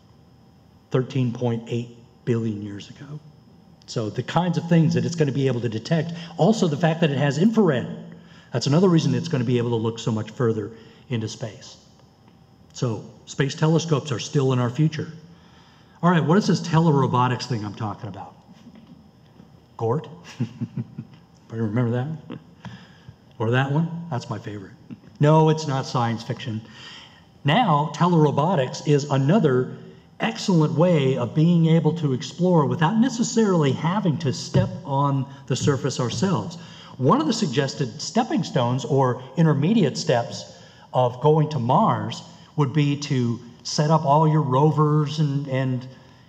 13.8 billion years ago. So the kinds of things that it's going to be able to detect, also the fact that it has infrared, that's another reason it's going to be able to look so much further into space. So space telescopes are still in our future. All right, what is this telerobotics thing I'm talking about? Gort? Anybody remember that? Or that one? That's my favorite. No, it's not science fiction. Now, telerobotics is another excellent way of being able to explore without necessarily having to step on the surface ourselves. One of the suggested stepping stones or intermediate steps of going to Mars would be to set up all your rovers and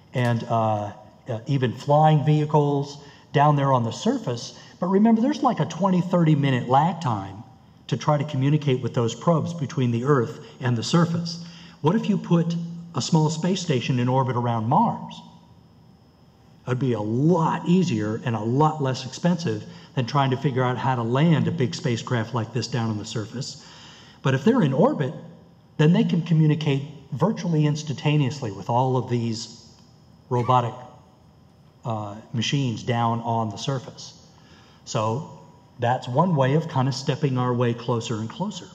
even flying vehicles down there on the surface. But remember, there's like a 20-30 minute lag time to try to communicate with those probes between the Earth and the surface. What if you put a small space station in orbit around Mars? It'd be a lot easier and a lot less expensive than trying to figure out how to land a big spacecraft like this down on the surface. But if they're in orbit, then they can communicate virtually instantaneously with all of these robotic machines down on the surface. So that's one way of kind of stepping our way closer and closer.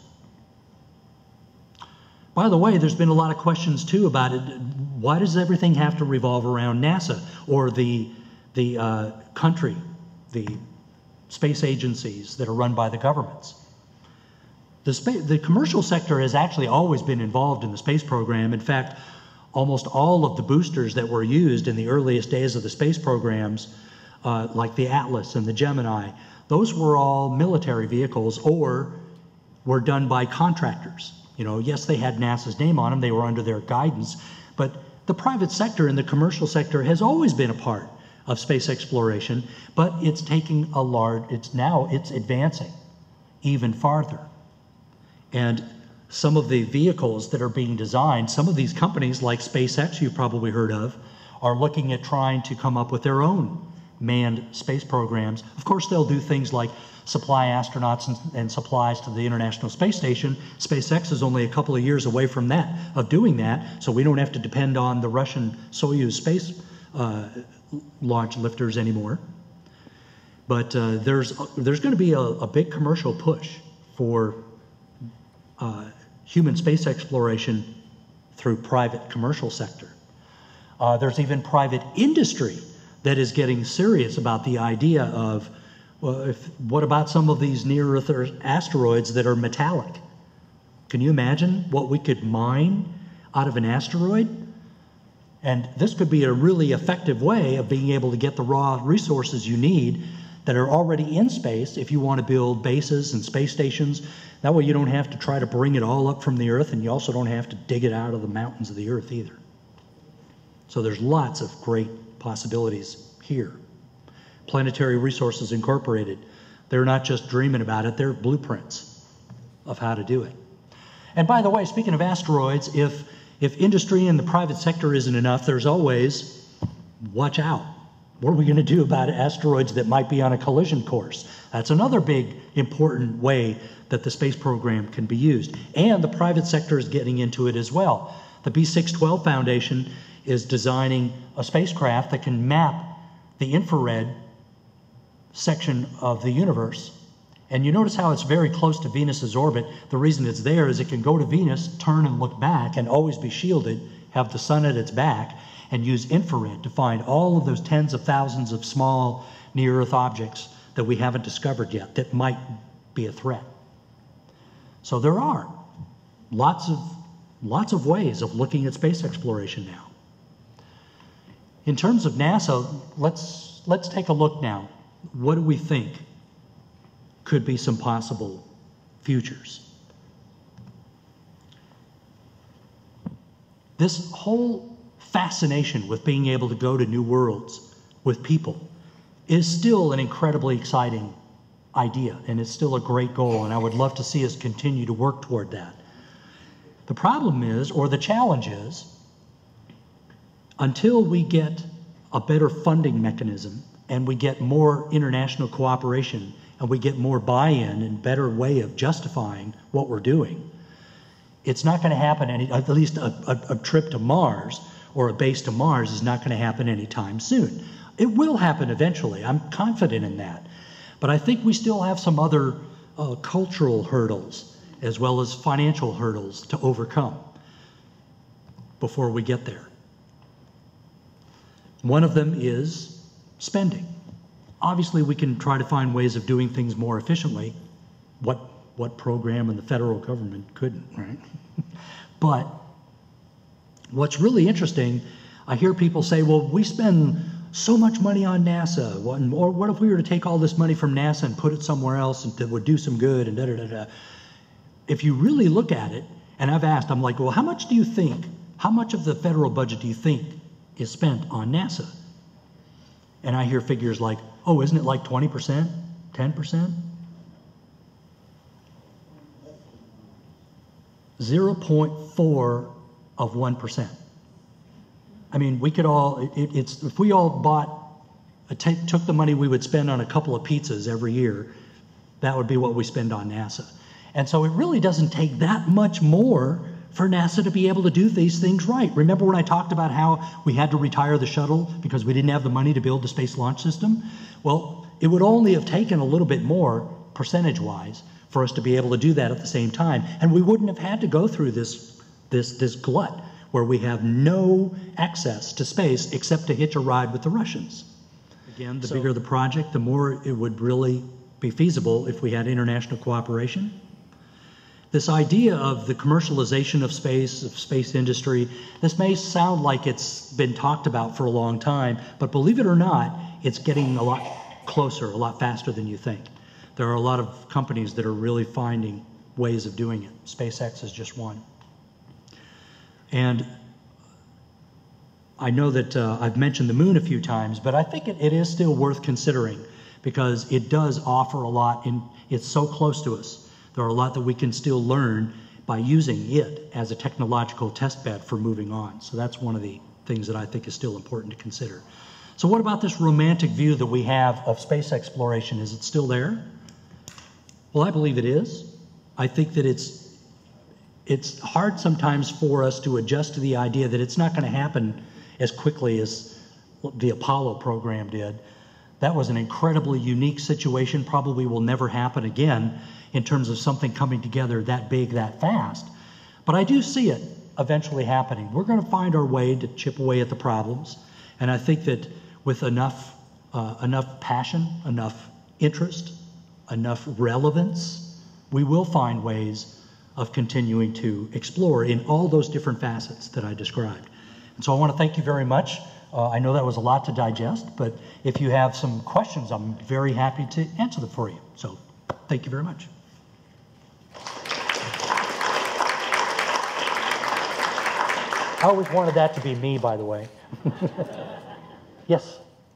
By the way, there's been a lot of questions too about it. Why does everything have to revolve around NASA or the country, the space agencies that are run by the governments? The commercial sector has actually always been involved in the space program. In fact, almost all of the boosters that were used in the earliest days of the space programs, like the Atlas and the Gemini, those were all military vehicles or were done by contractors. You know, yes, they had NASA's name on them, they were under their guidance, but the private sector and the commercial sector has always been a part of space exploration, but it's taking it's advancing even farther. And some of the vehicles that are being designed, some of these companies like SpaceX you've probably heard of, are looking at trying to come up with their own manned space programs. Of course, they'll do things like supply astronauts and supplies to the International Space Station. SpaceX is only a couple of years away from that, of doing that, so we don't have to depend on the Russian Soyuz space launch lifters anymore. But there's going to be a big commercial push for human space exploration through private commercial sector. There's even private industry that is getting serious about the idea of, well, what about some of these near-Earth asteroids that are metallic? Can you imagine what we could mine out of an asteroid? And this could be a really effective way of being able to get the raw resources you need that are already in space if you want to build bases and space stations. That way you don't have to try to bring it all up from the Earth, and you also don't have to dig it out of the mountains of the Earth either. So there's lots of great possibilities here. Planetary Resources Incorporated, they're not just dreaming about it, they're blueprints of how to do it. And by the way, speaking of asteroids, if industry and the private sector isn't enough, there's always, watch out. What are we going to do about asteroids that might be on a collision course? That's another big, important way that the space program can be used. And the private sector is getting into it as well. The B612 Foundation is designing a spacecraft that can map the infrared section of the universe. And you notice how it's very close to Venus's orbit. The reason it's there is it can go to Venus, turn and look back, and always be shielded, have the sun at its back, and use infrared to find all of those tens of thousands of small near-Earth objects that we haven't discovered yet that might be a threat. So there are lots of ways of looking at space exploration now. In terms of NASA, let's take a look now. What do we think could be some possible futures? This whole fascination with being able to go to new worlds with people is still an incredibly exciting idea, and it's still a great goal, and I would love to see us continue to work toward that. The problem is, or the challenge is, until we get a better funding mechanism and we get more international cooperation, and we get more buy-in and better way of justifying what we're doing, it's not going to happen at least a trip to Mars or a base to Mars is not going to happen anytime soon. It will happen eventually. I'm confident in that. But I think we still have some other cultural hurdles as well as financial hurdles to overcome before we get there. One of them is spending. Obviously, we can try to find ways of doing things more efficiently. What program in the federal government couldn't, right? But what's really interesting, I hear people say, well, we spend so much money on NASA, or what if we were to take all this money from NASA and put it somewhere else and that would do some good and da-da-da-da. If you really look at it, and I've asked, I'm like, well, how much of the federal budget do you think is spent on NASA? And I hear figures like, oh, isn't it like 20%, 10%? 0.4 of 1%. I mean, we could all, if we all took the money we would spend on a couple of pizzas every year, that would be what we spend on NASA. And so it really doesn't take that much more for NASA to be able to do these things right. Remember when I talked about how we had to retire the shuttle because we didn't have the money to build the Space Launch System? Well, it would only have taken a little bit more, percentage-wise, for us to be able to do that at the same time. And we wouldn't have had to go through this glut where we have no access to space except to hitch a ride with the Russians. Again, the bigger the project, the more it would really be feasible if we had international cooperation. This idea of the commercialization of space industry, this may sound like it's been talked about for a long time, but believe it or not, it's getting a lot closer, a lot faster than you think. There are a lot of companies that are really finding ways of doing it. SpaceX is just one. And I know that I've mentioned the moon a few times, but I think it is still worth considering because it does offer a lot, and it's so close to us. There are a lot that we can still learn by using it as a technological test bed for moving on. So that's one of the things that I think is still important to consider. So what about this romantic view that we have of space exploration? Is it still there? Well, I believe it is. I think that it's hard sometimes for us to adjust to the idea that it's not going to happen as quickly as the Apollo program did. That was an incredibly unique situation, probably will never happen again in terms of something coming together that big, that fast. But I do see it eventually happening. We're going to find our way to chip away at the problems. And I think that with enough passion, enough interest, enough relevance, we will find ways of continuing to explore in all those different facets that I described. And so I want to thank you very much. I know that was a lot to digest, but if you have some questions, I'm very happy to answer them for you. So thank you very much. I always wanted that to be me, by the way. Yes?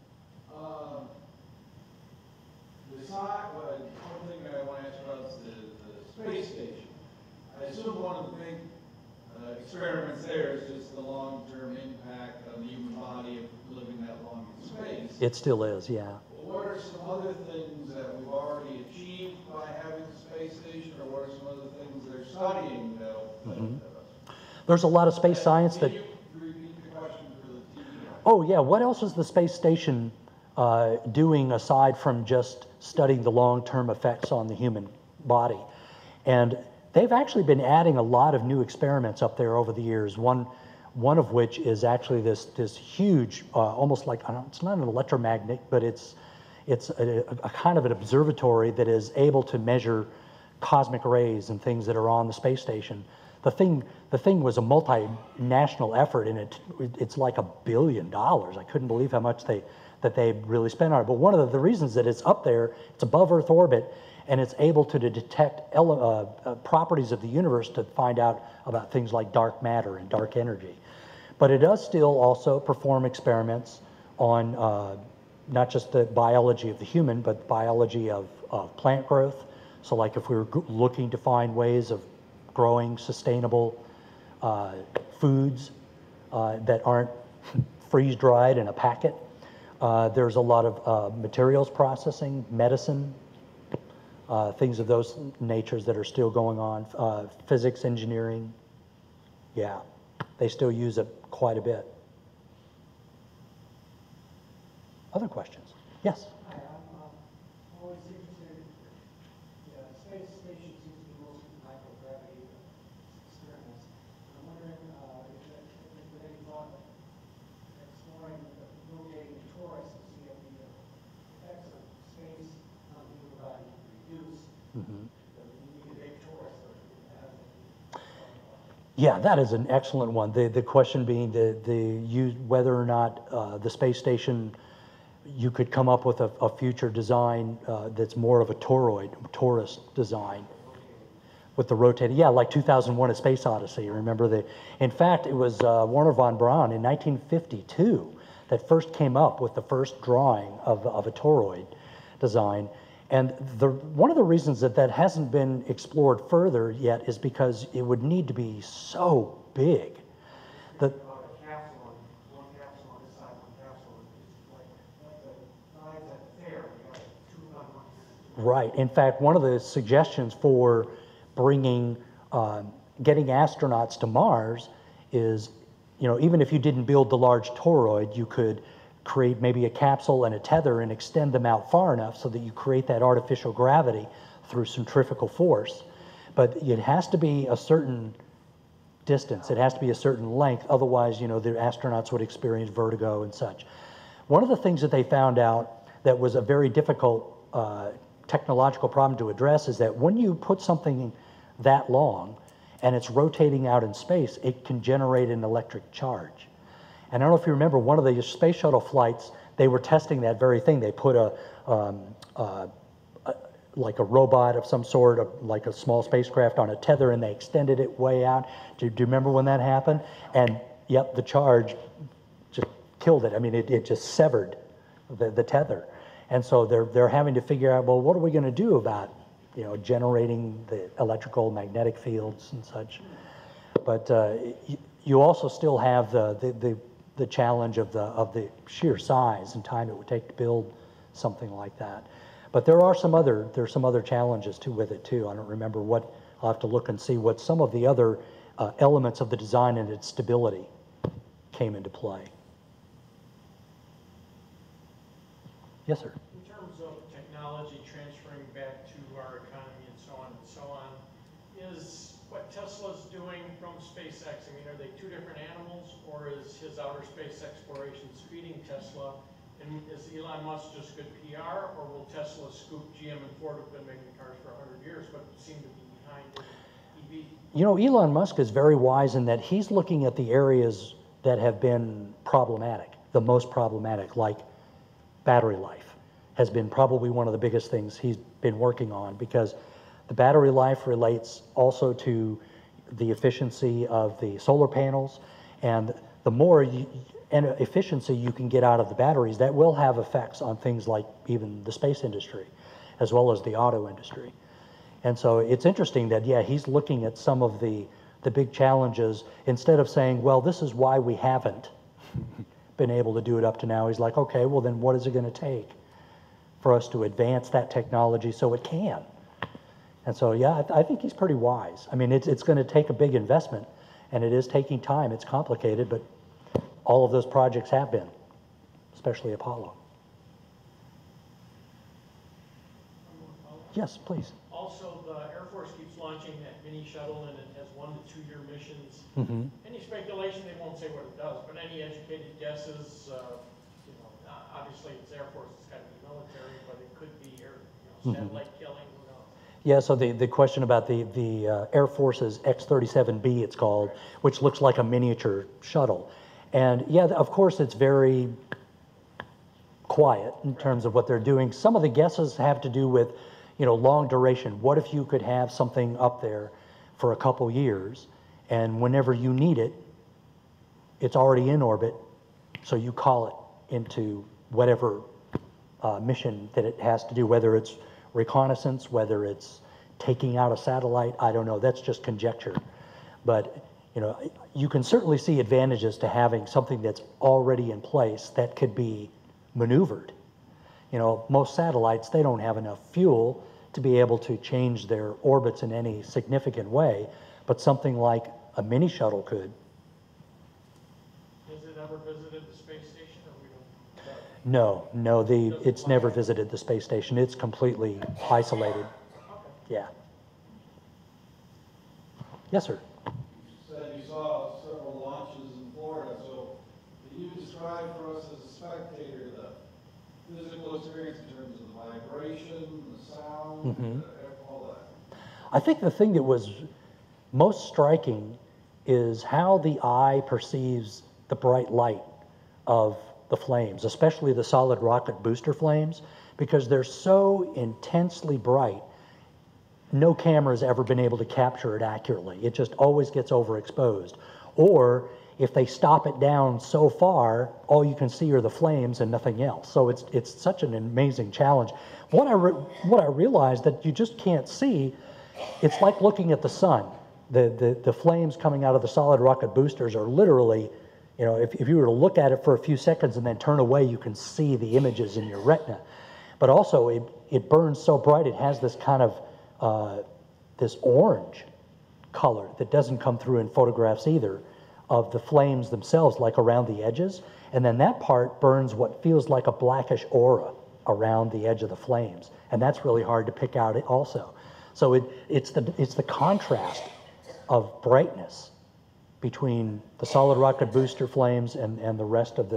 One thing I want to ask about is the space station. I assume one of the big experiments there is just the long-term impact on the human body of living that long in space. It still is, yeah. What are some other things that we've already achieved by having the space station, or what are some other things they're studying that'll benefit us? There's a lot of space science that... Can you repeat the question for the TV? Oh, yeah. What else is the space station doing aside from just studying the long-term effects on the human body? And they've actually been adding a lot of new experiments up there over the years. One of which is actually this huge, almost like, it's not an electromagnet, but it's a kind of an observatory that is able to measure cosmic rays and things that are on the space station. The thing was a multinational effort, and it's like $1 billion. I couldn't believe how much that they really spent on it. But one of the reasons that it's up there, it's above Earth orbit, and it's able to detect properties of the universe to find out about things like dark matter and dark energy. But it does still also perform experiments on not just the biology of the human, but biology of plant growth. So like if we were looking to find ways of growing sustainable foods that aren't freeze-dried in a packet, There's a lot of materials processing, medicine, things of those natures that are still going on. Physics, engineering, yeah, they still use it quite a bit. Other questions? Yes? Hi, I'm always interested in space stations using most microgravity experiments. I'm wondering if there's any thought of exploring rotating the torus to see if the effects of space on the human body reduce. Mm-hmm. You need a big torus or Yeah, that is an excellent one. The question being whether or not the space station, you could come up with a future design that's more of a torus design with the rotating. Yeah, like 2001: A Space Odyssey. Remember in fact, it was Wernher von Braun in 1952 that first came up with the first drawing of a toroid design. And one of the reasons that hasn't been explored further yet is because it would need to be so big. That right. In fact, one of the suggestions for getting astronauts to Mars is, even if you didn't build the large toroid, you could create maybe a capsule and a tether and extend them out far enough so that you create that artificial gravity through centrifugal force. But it has to be a certain distance. It has to be a certain length. Otherwise, the astronauts would experience vertigo and such. One of the things that they found out that was a very difficult technological problem to address is that when you put something that long and it's rotating out in space, it can generate an electric charge. And I don't know if you remember, one of the space shuttle flights, they were testing that very thing. They put like a robot of some sort, like a small spacecraft on a tether, and they extended it way out. Do you remember when that happened? And yep, the charge just killed it. I mean, it just severed the tether. And so they're having to figure out, well, what are we going to do about, generating the electrical magnetic fields and such. But you also still have the challenge of the sheer size and time it would take to build something like that. But there's some other challenges with it too. I don't remember what. I'll have to look and see what some of the other elements of the design and its stability came into play. Yes, sir. In terms of technology transferring back to our economy and so on, is what Tesla's doing from SpaceX, I mean, are they two different animals, or is his outer space explorations feeding Tesla? And is Elon Musk just good PR, or will Tesla scoop GM and Ford have been making cars for 100 years, but seem to be behind EV? Elon Musk is very wise in that he's looking at the areas that have been problematic, the most problematic, like battery life has been probably one of the biggest things he's been working on, because the battery life relates also to the efficiency of the solar panels, and the more efficiency you can get out of the batteries, that will have effects on things like even the space industry, as well as the auto industry. And so it's interesting that, yeah, he's looking at some of the big challenges, instead of saying, well, this is why we haven't been able to do it up to now. He's like, okay, well then what is it going to take for us to advance that technology so it can? And so, yeah, I think he's pretty wise. I mean, it's going to take a big investment, and it is taking time. It's complicated, but all of those projects have been, especially Apollo. Yes, please. Also, the Air Force keeps launching that mini shuttle, and it has 1 to 2 year missions. Mm-hmm. Any speculation, they won't say what it does, but any educated guesses, obviously it's Air Force, it's got to be military, but it could be satellite killing, who knows? Yeah, so the question about the Air Force's X-37B, it's called, which looks like a miniature shuttle. And yeah, of course, it's very quiet in terms of what they're doing. Some of the guesses have to do with, long duration. What if you could have something up there for a couple years, and whenever you need it, it's already in orbit, so you call it into whatever mission that it has to do, whether it's reconnaissance, whether it's taking out a satellite, I don't know, that's just conjecture. But you can certainly see advantages to having something that's already in place that could be maneuvered. You know, most satellites, they don't have enough fuel to be able to change their orbits in any significant way, but something like a mini shuttle could. Has it ever visited the space station, or we don't? No, it's never visited the space station. It's completely isolated. Yeah. Yes, sir. You said you saw several launches in Florida, so can you describe for us as a spectator the physical experience in terms of the vibration, the sound, all that? I think the thing that was most striking is how the eye perceives the bright light of the flames, especially the solid rocket booster flames, because they're so intensely bright. No camera has ever been able to capture it accurately. It just always gets overexposed. Or if they stop it down so far, all you can see are the flames and nothing else. So it's such an amazing challenge. What I realized that you just can't see, it's like looking at the sun. The flames coming out of the solid rocket boosters are literally, you know, if you were to look at it for a few seconds and then turn away, you can see the images in your retina. But also it burns so bright, it has this kind of this orange color that doesn't come through in photographs either, of the flames themselves, like around the edges. And then that part burns what feels like a blackish aura around the edge of the flames. And that's really hard to pick out also. So it's the contrast of brightness between the solid rocket booster flames and the rest of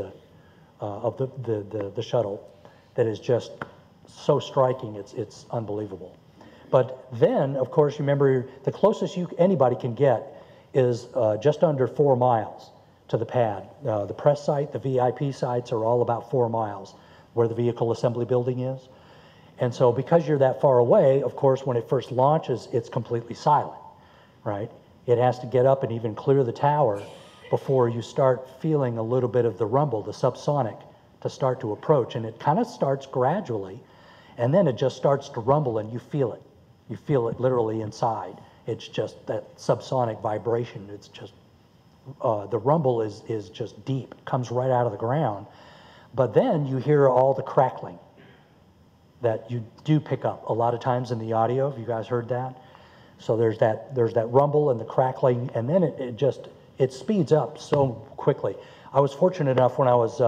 the shuttle that is just so striking. It's unbelievable. But then, of course, you remember the closest anybody can get is just under 4 miles to the pad. The press site, the VIP sites are all about 4 miles where the vehicle assembly building is. And so because you're that far away, of course, when it first launches, it's completely silent, right? It has to get up and even clear the tower before you start feeling a little bit of the rumble, the subsonic, to start to approach. And it kind of starts gradually, and then it just starts to rumble, and you feel it. You feel it literally inside. It's just that subsonic vibration. It's just, the rumble is just deep. It comes right out of the ground. But then you hear all the crackling that you do pick up a lot of times in the audio. Have you guys heard that? So there's that rumble and the crackling, and then it speeds up so quickly. I was fortunate enough when I was,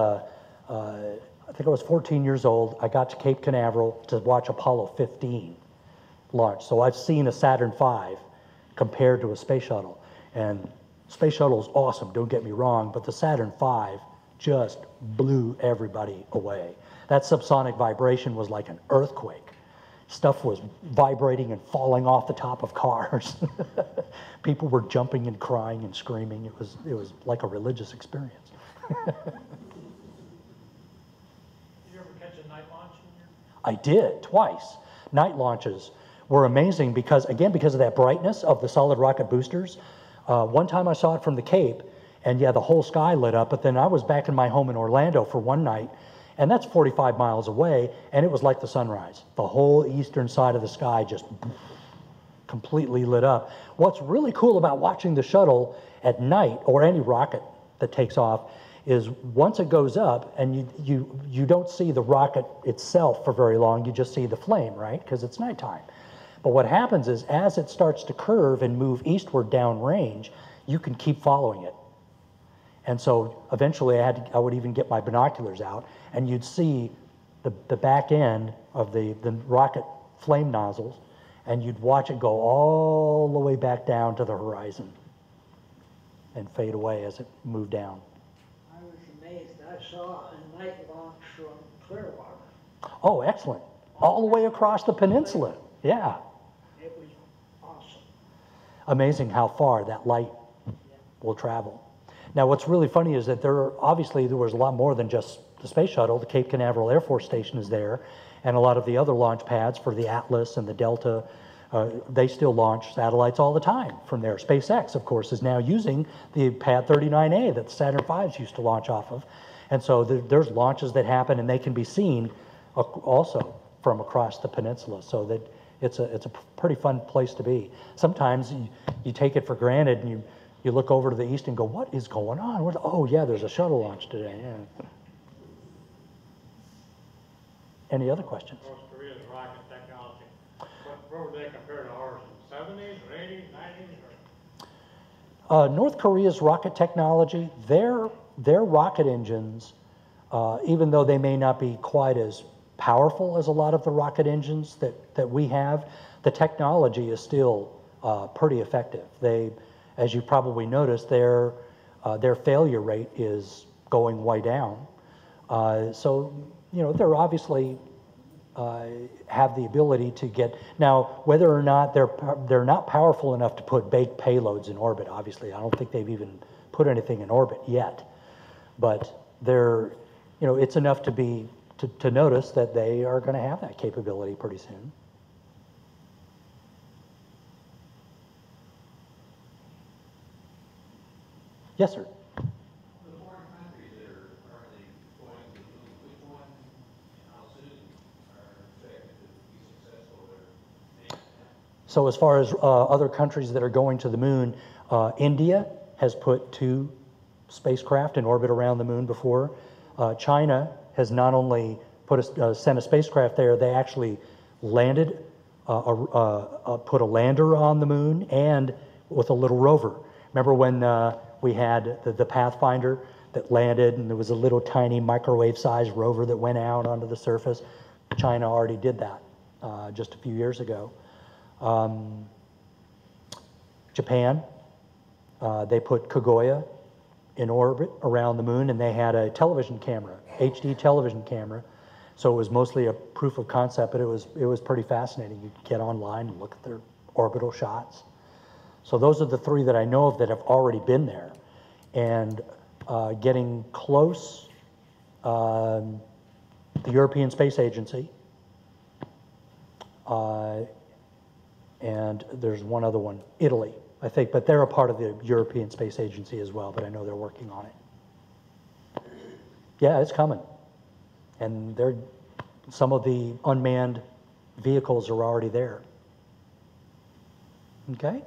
I think I was 14 years old, I got to Cape Canaveral to watch Apollo 15 launch. So I've seen a Saturn V compared to a space shuttle. And space shuttle is awesome, don't get me wrong, but the Saturn V just blew everybody away. That subsonic vibration was like an earthquake. Stuff was vibrating and falling off the top of cars. People were jumping and crying and screaming. It was like a religious experience. Did you ever catch a night launch in here? I did, twice. Night launches were amazing because of that brightness of the solid rocket boosters. One time I saw it from the Cape, and yeah, the whole sky lit up, but then I was back in my home in Orlando for one night, and that's 45 miles away, and it was like the sunrise. The whole eastern side of the sky just completely lit up. What's really cool about watching the shuttle at night, or any rocket that takes off, is once it goes up, and you don't see the rocket itself for very long, you just see the flame, right? Because it's nighttime. But what happens is, as it starts to curve and move eastward downrange, you can keep following it. And so eventually I would even get my binoculars out, and you'd see the back end of the rocket flame nozzles, and you'd watch it go all the way back down to the horizon and fade away as it moved down. I was amazed. I saw a night launch from Clearwater. Oh, excellent. All the way across the peninsula. Yeah. It was awesome. Amazing how far that light will travel. Now, what's really funny is that there was a lot more than just the space shuttle. The Cape Canaveral Air Force Station is there, and a lot of the other launch pads for the Atlas and the Delta, they still launch satellites all the time from there. SpaceX, of course, is now using the Pad 39A that the Saturn V's used to launch off of. And so there's launches that happen, and they can be seen also from across the peninsula. So that it's a pretty fun place to be. Sometimes you take it for granted, and you look over to the east and go, what is going on? Oh, yeah, there's a shuttle launch today. Yeah. Any other questions? North Korea's rocket technology. What would they compare to ours? 70s or 80s, 90s? Or? North Korea's rocket technology, their rocket engines, even though they may not be quite as powerful as a lot of the rocket engines that we have, the technology is still pretty effective. They, as you probably noticed, their failure rate is going way down. So, you know, they're obviously have the ability to get, now whether or not they're not powerful enough to put big payloads in orbit, obviously. I don't think they've even put anything in orbit yet. But they're, you know, it's enough to notice that they are going to have that capability pretty soon. Yes, sir. The foreign countries that are currently going to the moon, which one and how soon are expected to be successful there? So as far as other countries that are going to the moon, India has put 2 spacecraft in orbit around the moon before. China has not only sent a spacecraft there, they actually landed, put a lander on the moon and with a little rover. Remember when we had the Pathfinder that landed and there was a little tiny microwave-sized rover that went out onto the surface? China already did that just a few years ago. Japan, they put Kagoya in orbit around the moon, and they had a television camera, HD television camera. So it was mostly a proof of concept, but it was pretty fascinating. You could get online and look at their orbital shots. So those are the 3 that I know of that have already been there. And getting close, the European Space Agency, and there's one other one, Italy, I think, but they're a part of the European Space Agency as well, but I know they're working on it. Yeah, it's coming. And some of the unmanned vehicles are already there. Okay?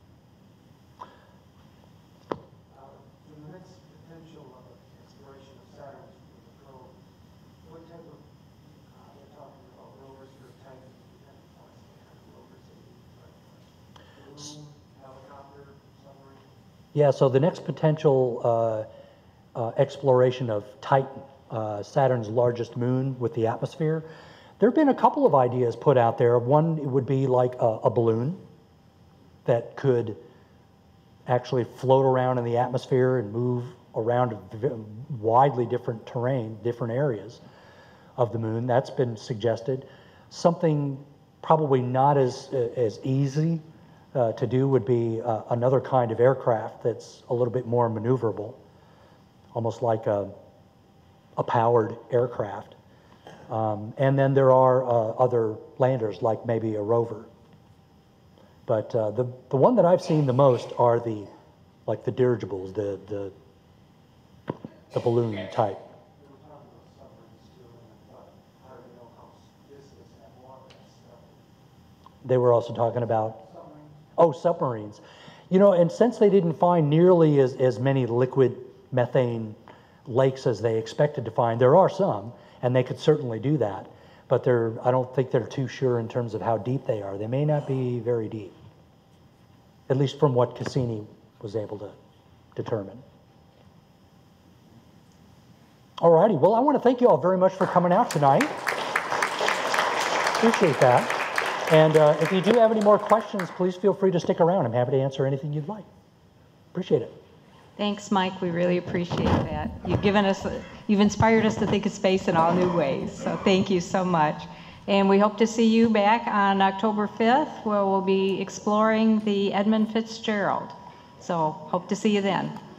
The next potential exploration of Saturn with the probe, what type of, we're talking about rovers for type of rovers that you balloon, helicopter, submarine? Yeah, so the next potential exploration of Titan, Saturn's largest moon with the atmosphere, there have been a couple of ideas put out there. One would be like a balloon that could actually float around in the atmosphere and move around widely different terrain, different areas of the moon. That's been suggested. Something probably not as easy to do would be another kind of aircraft that's a little bit more maneuverable, almost like a powered aircraft. And then there are other landers, like maybe a rover. But the one that I've seen the most are the dirigibles, the balloon type. They were also talking about, submarines. You know, and since they didn't find nearly as many liquid methane lakes as they expected to find, there are some, and they could certainly do that. But I don't think they're too sure in terms of how deep they are. They may not be very deep, at least from what Cassini was able to determine. All righty, well, I want to thank you all very much for coming out tonight. Appreciate that. And if you do have any more questions, please feel free to stick around. I'm happy to answer anything you'd like. Appreciate it. Thanks, Mike. We really appreciate that. You've inspired us to think of space in all new ways. So thank you so much. And we hope to see you back on October 5th, where we'll be exploring the Edmund Fitzgerald. So hope to see you then.